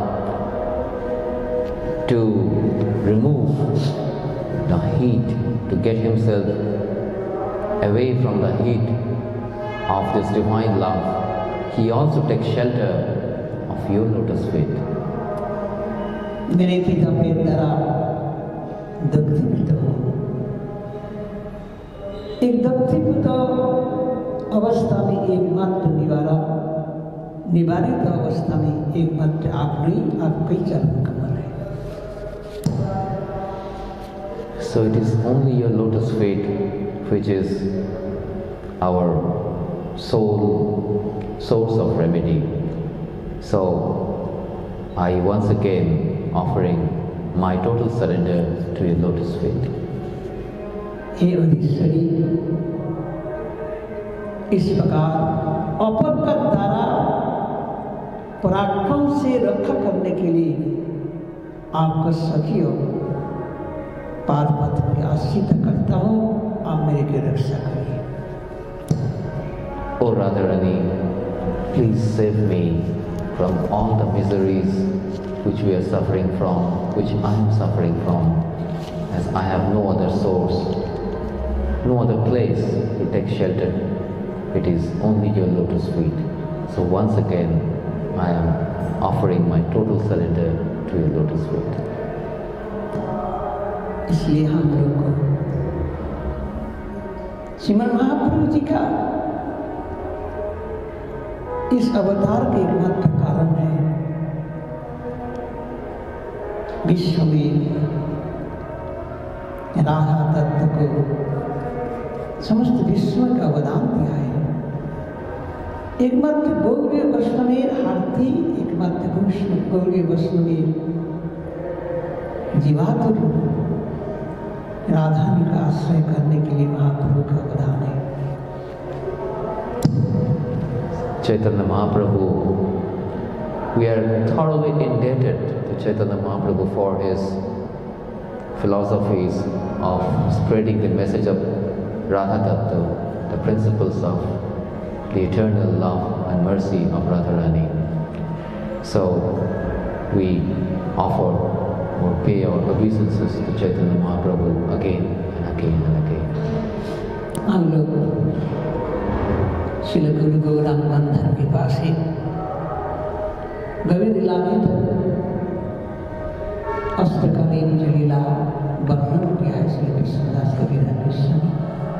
to remove the heat, to get himself away from the heat of this divine love, he also takes shelter of your lotus feet. मेरे पिता पे दरा दग्धीभूत हो, एक दग्धीभूत अवस्था में एकमात्र निवारा निवारित अवस्था में एकमात्र आप नहीं, आपका ही चरण कमल है। So it is only your lotus feet which is our soul source of remedy. So I once again offering my total surrender to your lotus feet. हे अधीश्वरी, इस प्रकार अपर का द्वारा पराक्रम से रक्षा करने के लिए आपका सखियों पाद पत्र की आश्रित करता हूँ, आप मेरे की रक्षा करिए। O Radharani, please save me from all the miseries which we are suffering from, which I am suffering from, as I have no other source, no other place to take shelter. It is only your lotus feet. So once again, I am offering my total surrender to your lotus feet. इसलिए हम लोग को श्रीमद् महाप्रभु जी का इस अवतार के एकमात्र कारण है विश्व में राधा तत्व को समस्त विश्व का अवदान दिया है। एकमात्र गौरीय वैष्णवेर हार्थी, एकमात्र गौरीय वैष्णवेर जीवातुर राधानी का आश्रय करने के लिए महाप्रभु का अवदान है। Chaitanya Mahaprabhu, we are thoroughly indebted to Chaitanya Mahaprabhu for his philosophies of spreading the message of Radha Tattva, the principles of the eternal love and mercy of Radharani. So we offer or pay our obeisances to Chaitanya Mahaprabhu again and again and again. हम लोग श्री गुरु गौरांग बंधन के पास ही गोविंद लाभित वर्णन किया है श्री कृष्णदास कबीर कृष्ण ने।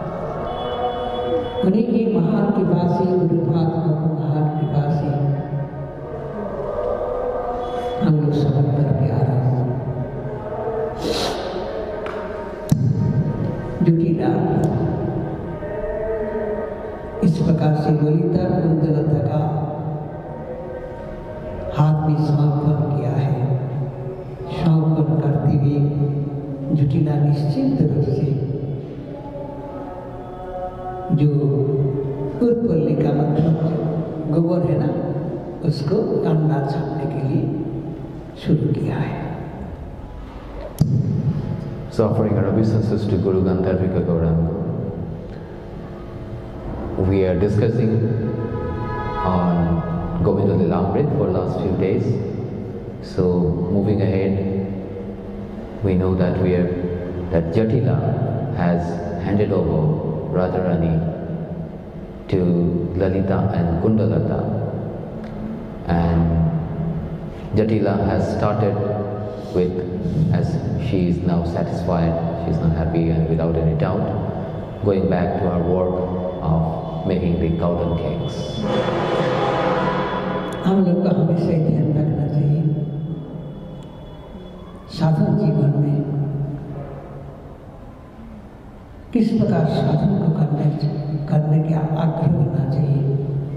उन्हीं की महान कृपा से, गुरुपाद को महान कृपा से हम लोग समझ करके आ रहे हैं। जुटीला इस प्रकार से ललिता कुंदलता का हाथ में समर्पण किया है। समर्पण करते हुए जुटीला निश्चिंत रूप से जो उत्पल्ली का मतलब गोबर है ना, उसको अंडा छापने के लिए शुरू किया है। So offering our obeisances to Guru Gandharvika Gauranga, we are discussing on Govinda Lilamrit for the last few days. So moving ahead, we know that we are that Jatila has handed over Radharani to Lalita and Kundalata, and Jatila has started with, as she is now satisfied, she is now happy and without any doubt, going back to her work of making the golden cakes. हम लोग का हमेशा ही ध्यान रखना चाहिए साधन जीवन में किस प्रकार साधन को करने करने के आग्रह होना चाहिए।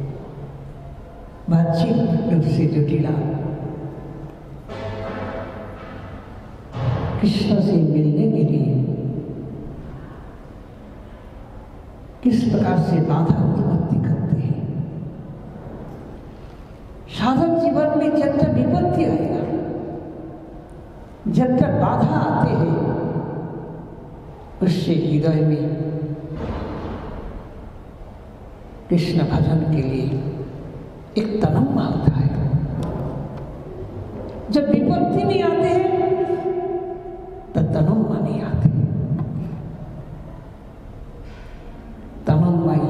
बातचीत रूप से जुटीला कृष्ण से मिलने के लिए किस प्रकार से बाधा उत्पत्ति करते हैं। साधन जीवन में जब तक विपत्ति आएगा, जब तक बाधा आते हैं, उससे हृदय में कृष्ण भजन के लिए एक तमन्ना होता है। जब विपत्ति नहीं आते हैं तब तमन्ना नहीं आती। तमन्ना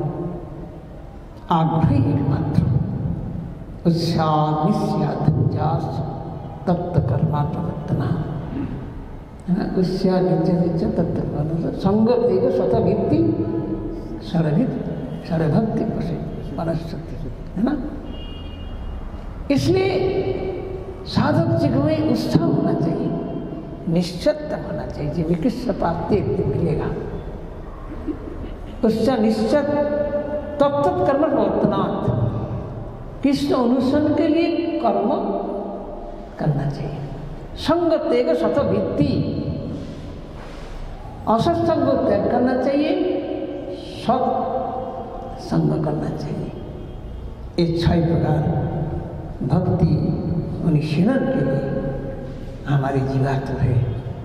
आग्रह एकमात्र उत्साह निश्चयास तत्त कर्मा प्रवर्तना है ना। उत्साह नित्य नित्य तत्त कर्मा संग देव स्वतःभित्ति सर्वभित सर्वभक्ति पशे मनस्शक्ति है ना। इसलिए साधक जीवन में उत्साह होना चाहिए, निश्चत होना चाहिए। जो विकृष्ण प्राप्ति मिलेगा उससे निश्चत तत्त कर्म प्रवर्तनात् कृष्ण अनुसरण के लिए कर्म करना चाहिए। संग तेग स्वतःभित्ति असत्संग त्याग करना चाहिए, सत संग करना चाहिए। ये छह प्रकार भक्ति अनुशीलन के लिए हमारी जीवात्मा है।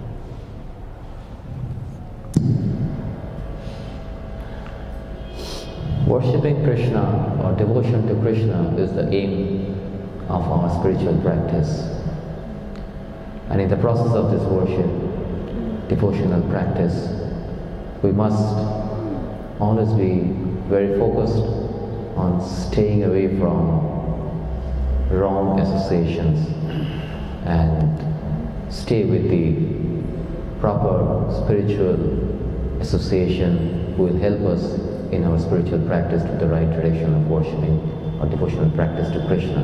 Worshipping Krishna or devotion to Krishna is the aim of our spiritual practice. And in the process of this worship, devotional practice, we must always be very focused on staying away from wrong associations and stay with the proper spiritual association who will help us in our spiritual practice to the right direction of worshipping or devotional practice to Krishna.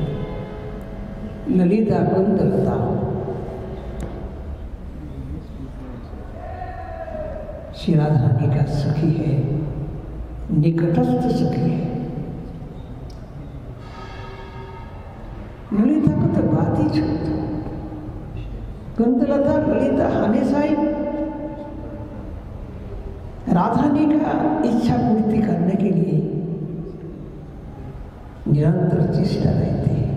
Lalita Kundlata Shri Radharani का सखी है, निकटस्थ सखी है। ललिता को तो बात ही छोड़ दो, कुंदलता ललिता हमेशा ही राधारानी का इच्छा पूर्ति करने के लिए निरंतर चेष्टा रहती है।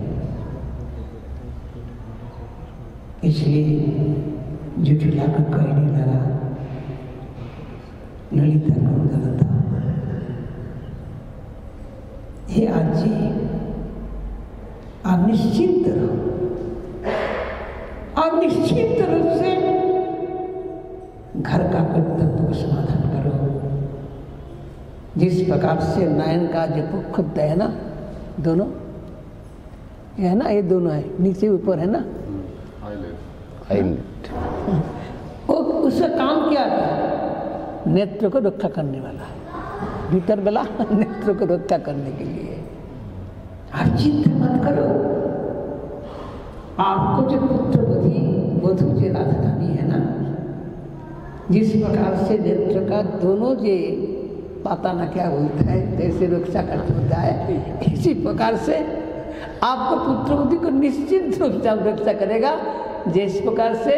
इसलिए जुटिला को कहने लगा ललिता कुंदलता, हे आजी आप निश्चिंत रहो, आप निश्चिंत रूप से घर का कर्तव्य को समाधान करो। जिस प्रकार से नयन का जो खुद है ना, दोनों ये है ना, ये दोनों है, नीचे ऊपर है ना, आईलेट, वो उसका काम क्या था? नेत्र को रक्षा करने वाला, भीतर वाला नेत्र को रक्षा करने के लिए। आप चिंता मत करो, आपको जो पुत्र बुद्धि वधु जो राधा रानी है ना, जिस प्रकार से नेत्र का दोनों जे पता ना क्या बोलता है जैसे रक्षा करता होता है, इसी प्रकार से आपको पुत्र बुद्धि को निश्चित रूप से रक्षा करेगा, जिस प्रकार से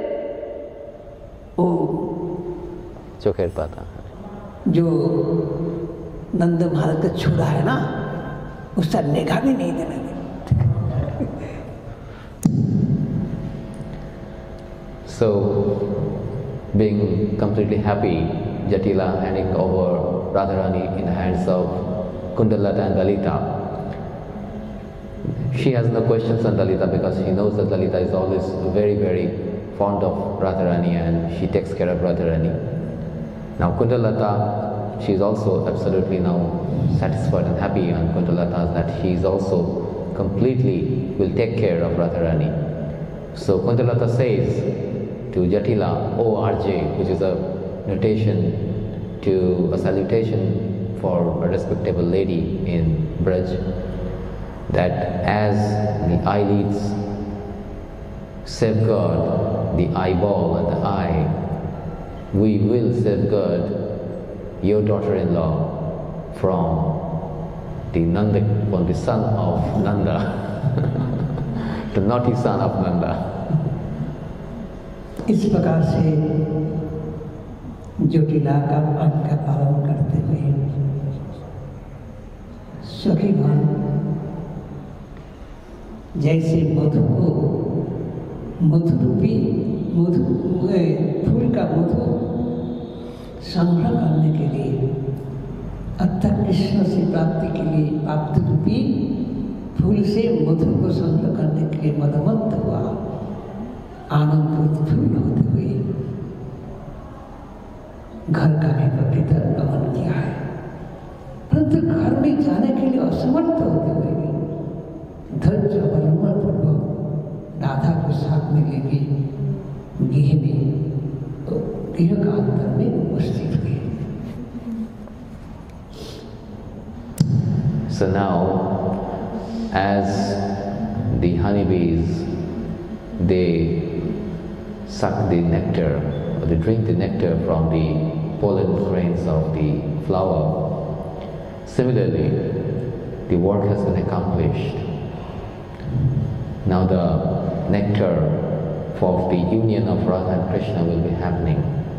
वो चोखेर पाता जो नंद महाराज का छोरा है ना, उसका निगाह भी नहीं देना। So, being completely happy, Jatila handing over Radharani in the hands of Kundalata and Lalita. She has no questions on Lalita because she knows that Lalita is always very, very fond of Radharani and she takes care of Radharani. Now Kundalata, she is also absolutely now satisfied and happy on Kundalata that she is also completely will take care of Radharani. So Kundalata says to Jatila, O R J, which is a notation to a salutation for a respectable lady in Braj, that as the eyelids safeguard the eyeball and the eye, we will safeguard your daughter-in-law from the Nanda, from the son of Nanda, the naughty son of Nanda. इस प्रकार से जटिला का आज्ञा पालन करते हुए सखीगण जैसे मधु को मधु रूपी मधु फूल का मधु संग्रह करने के लिए अर्थात कृष्ण से प्राप्ति के लिए प्राप्ति रूपी फूल से मधु को संग्रह करने के लिए मदमत्त हुआ, आनंद उत्फुल्ल होते हुए घर का भी पवित्र गमन किया है, परंतु घर में जाने के लिए असमर्थ होते हुए भी धैर्य अवलंबन पूर्वक राधा को साथ में लेके गृह में तो गृह का अंतर में उपस्थित हुए। So now, as the honeybees, they suck the nectar, or they drink the nectar from the pollen grains of the flower. Similarly, the work has been accomplished. Now the nectar for the union of Radha and Krishna will be happening.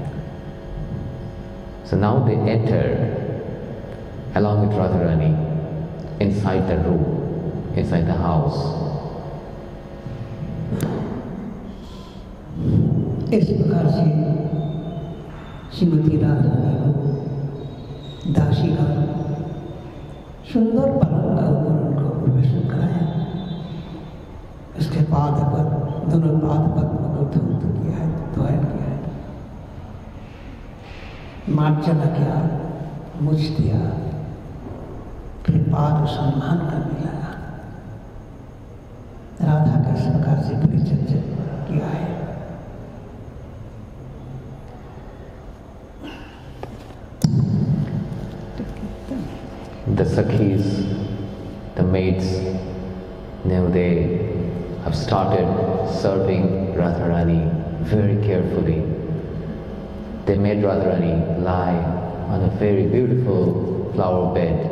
So now they enter along with Radharani inside the room, inside the house. इस प्रकार से श्रीमती राधा रानी को दासीगण सुंदर पालन का उपकरण को प्रवेशन कराया। उसके पाद पर दोनों पाद पद्म को धौत किया है, धोयन किया है, मार्जना किया, मुझ दिया, फिर पाद सम्मान करने लगा। राधा का इस प्रकार से परिचर्चा किया है। The Sakhis, the maids, now they have started serving Radharani very carefully. They made Radharani lie on a very beautiful flower bed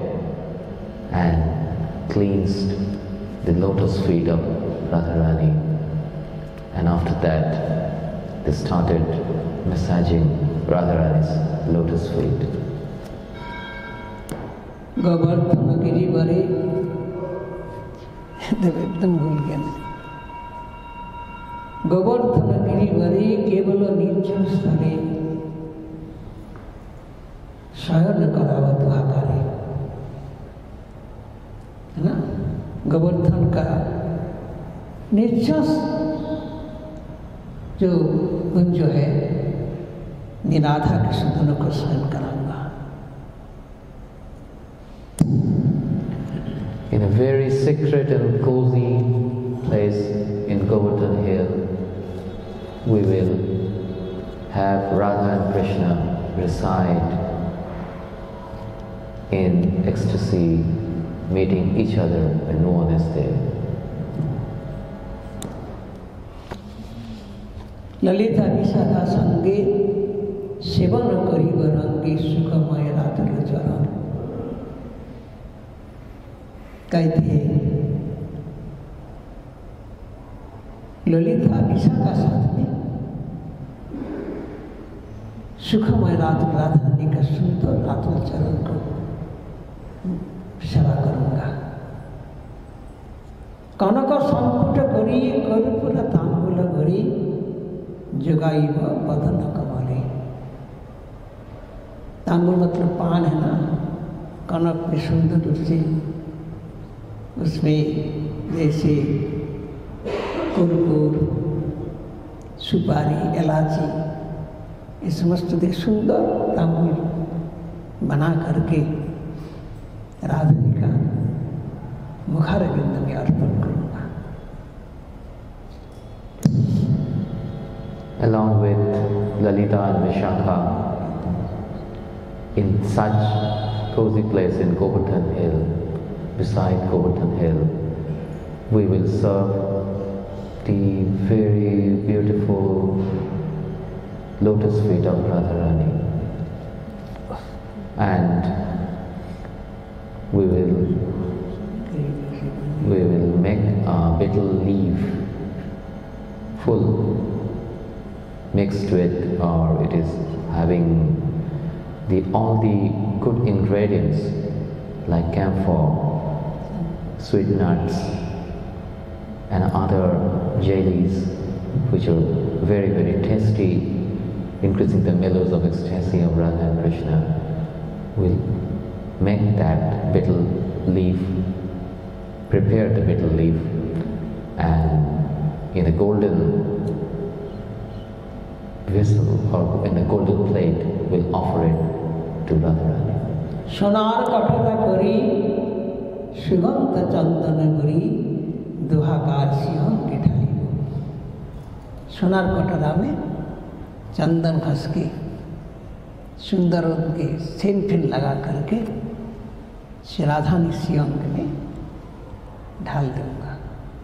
and cleansed the lotus feet of Radharani. And after that, they started massaging Radharani's lotus feet. Govardhan गिरी बरे एकदम भूल गया मैं। गोवर्धन गिरी बरे केवल निर्जन स्थले शयन करावत आकारे, है ना। गोवर्धन का निर्जन जो कुंज जो है, निराधा कृष्ण दोनों को शयन कराऊंगा। In a very secret and cozy place in Govardhan Hill, we will have Radha and Krishna reside in ecstasy, meeting each other when no one is there. Lalita Vishakha संगे सेवन करीब रंगे सुखमय रात्र चरण। कहते हैं ललिता विशाखा साथ में सुखमय रात्र राधारानी का सुंदर रात्र चरण को सेवा करूंगा। कनक संपुट करी कर्पूर तांबूल भरी जगाई बदन कमले। तांबूल मतलब पान है ना, कनक में सुंदर रूप से उसमें जैसे कर्पूर, सुपारी, इलायची, ये समस्त दे सुंदर तांबूल बना करके राधा जी का मुखारविंद में अर्पण करूंगा। Along with Lalita and Vishakha, in such cozy place in Govardhan Hill, beside Govardhan Hill, we will serve the very beautiful lotus feet of Radharani, and we will we will make a betel leaf full mixed with, or it is having the all the good ingredients like camphor, sweet nuts, and other jellies which are very very tasty, increasing the mellows of ecstasy of Radha and Krishna. We'll make that betel leaf, prepare the betel leaf, and in a golden vessel or in a golden plate we'll offer it to Radharani. सोनार कटोरा करी सुगंध चंदन करी दुहाकार सिंह की ढाली। सोनार कटोरा में चंदन घस के सुंदर उनके सेन फिन लगा करके श्री राधानी सिंह में ढाल दूंगा।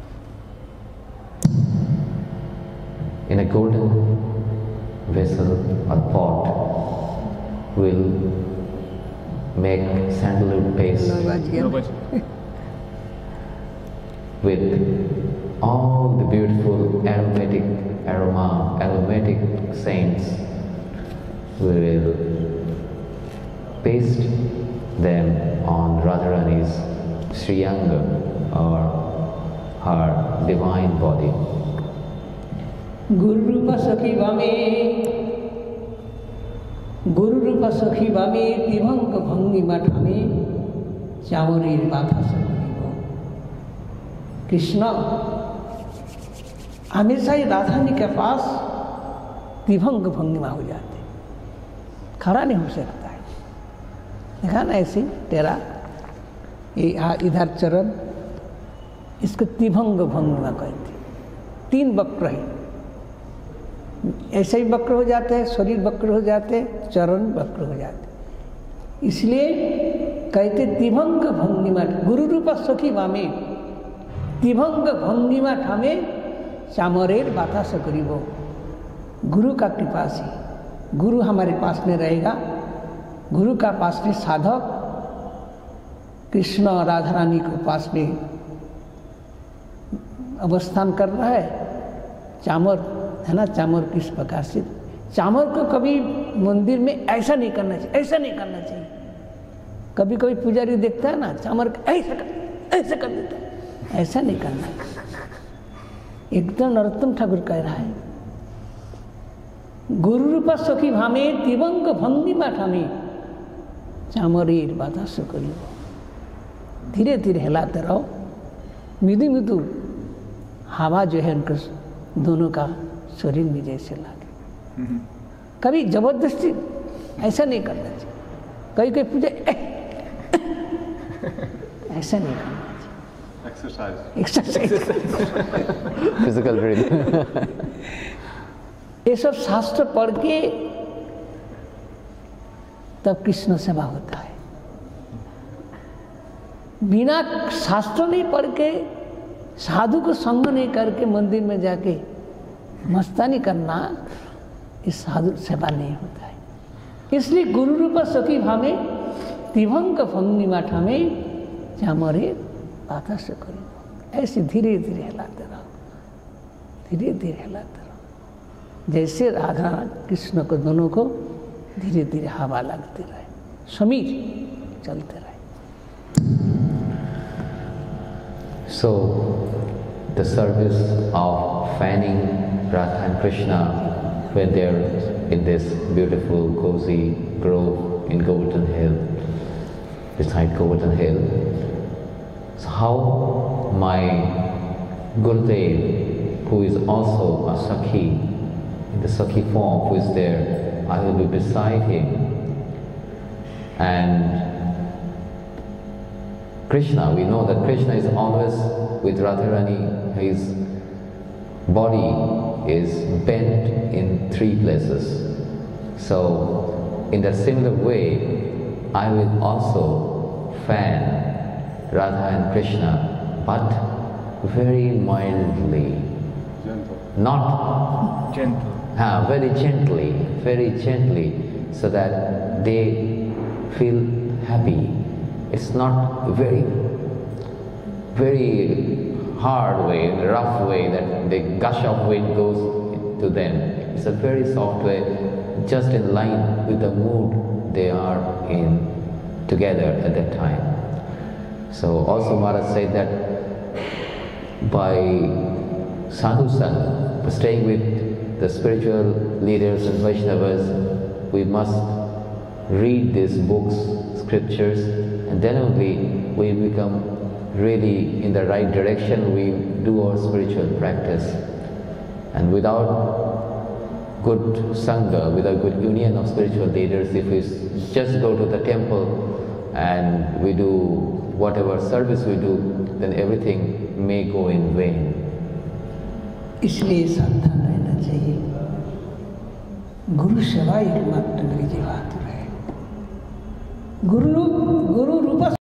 In a golden vessel or pot will make sandalwood paste with all the beautiful aromatic aroma, aromatic scents. We will paste them on Radharani's Sriyanga or her divine body. गुरु रूप सखी बामे गुरु रूप सखी बामे दिभंग भंगी मठामे चावरी बाधा सकुनिबो। कृष्ण हमेशा ही राधानी के पास दिभंग भंगिमा हो जाते, खड़ा नहीं हो सकता है। देखा ना ऐसे तेरा ये इधर चरण, इसको तिभंग भंगिमा कहते। तीन वक्र है, ऐसे ही वक्र हो जाते हैं, शरीर वक्र हो जाते हैं, चरण वक्र हो जाते हैं। इसलिए कहते तिभंग भंगिमा गुरु रूप सखी वामे तिभंग भंगिमा ठामे चामरेर बाता सकरीबो। गुरु का कृपा से, गुरु हमारे पास में रहेगा, गुरु का पास में साधक कृष्ण राधा रानी के पास में अवस्थान कर रहा है। चामर है ना, चामर किस प्रकार से, चामर को कभी मंदिर में ऐसा नहीं करना चाहिए, ऐसा नहीं करना चाहिए। कभी कभी पुजारी देखता है ना, चामर ऐसा कर ऐसा कर देता है, ऐसा नहीं करना है। एकदम नरोत्तम ठाकुर कह रहा है, गुरु रूप सखी भामे तिभंग भंगिमा ठामे चामरेर बाधा सकरी। धीरे धीरे हिलाते रहो, मृदु मृदु हवा जो है उनका दोनों का शरीर में जैसे लगे। कभी जबरदस्ती ऐसा नहीं करना चाहिए। कहीं कहीं पूजा ऐसा नहीं करना चाहिए। Exercise exercise physical training. ये सब शास्त्र पढ़ के तब कृष्ण सेवा होता है। बिना शास्त्र नहीं पढ़ के, साधु को संग नहीं करके मंदिर में जाके मस्तानी करना, इस साधु सेवा नहीं होता है। इसलिए गुरु रूप सखी भावे तिभंग फंगनी माठा में जामरे बाता से करी, ऐसे धीरे धीरे हिलाते रहो, धीरे धीरे हिलाते रहो, जैसे राधा कृष्ण को दोनों को धीरे धीरे हवा लगती रहे, समीर चलते रहे। So the service of fanning Radha and Krishna when they're in this beautiful cozy grove in Govardhan Hill, beside Govardhan Hill. So how my Gurudev, who is also a Sakhi, in the Sakhi form, who is there, I will be beside him. And Krishna, we know that Krishna is always with Radharani. His body is bent in three places. So in that similar way, I will also fan Radha and Krishna, but very mildly. Gentle. Not Gentle. uh, very gently, very gently, so that they feel happy. It's not very, very hard way, rough way that the gush of wind goes to them. It's a very soft way, just in line with the mood they are in together at that time. So also Maharaj said that by sadhu sang, staying with the spiritual leaders and Vaishnavas, we must read these books, scriptures, and then only we become really in the right direction, we do our spiritual practice. And without good sangha, without good union of spiritual leaders, if we just go to the temple and we do whatever service we do, then everything may go in vain. इसलिए सावधान रहना चाहिए। गुरु सेवा एकमात्र मेरी जीवात्मा है। गुरु गुरु रूप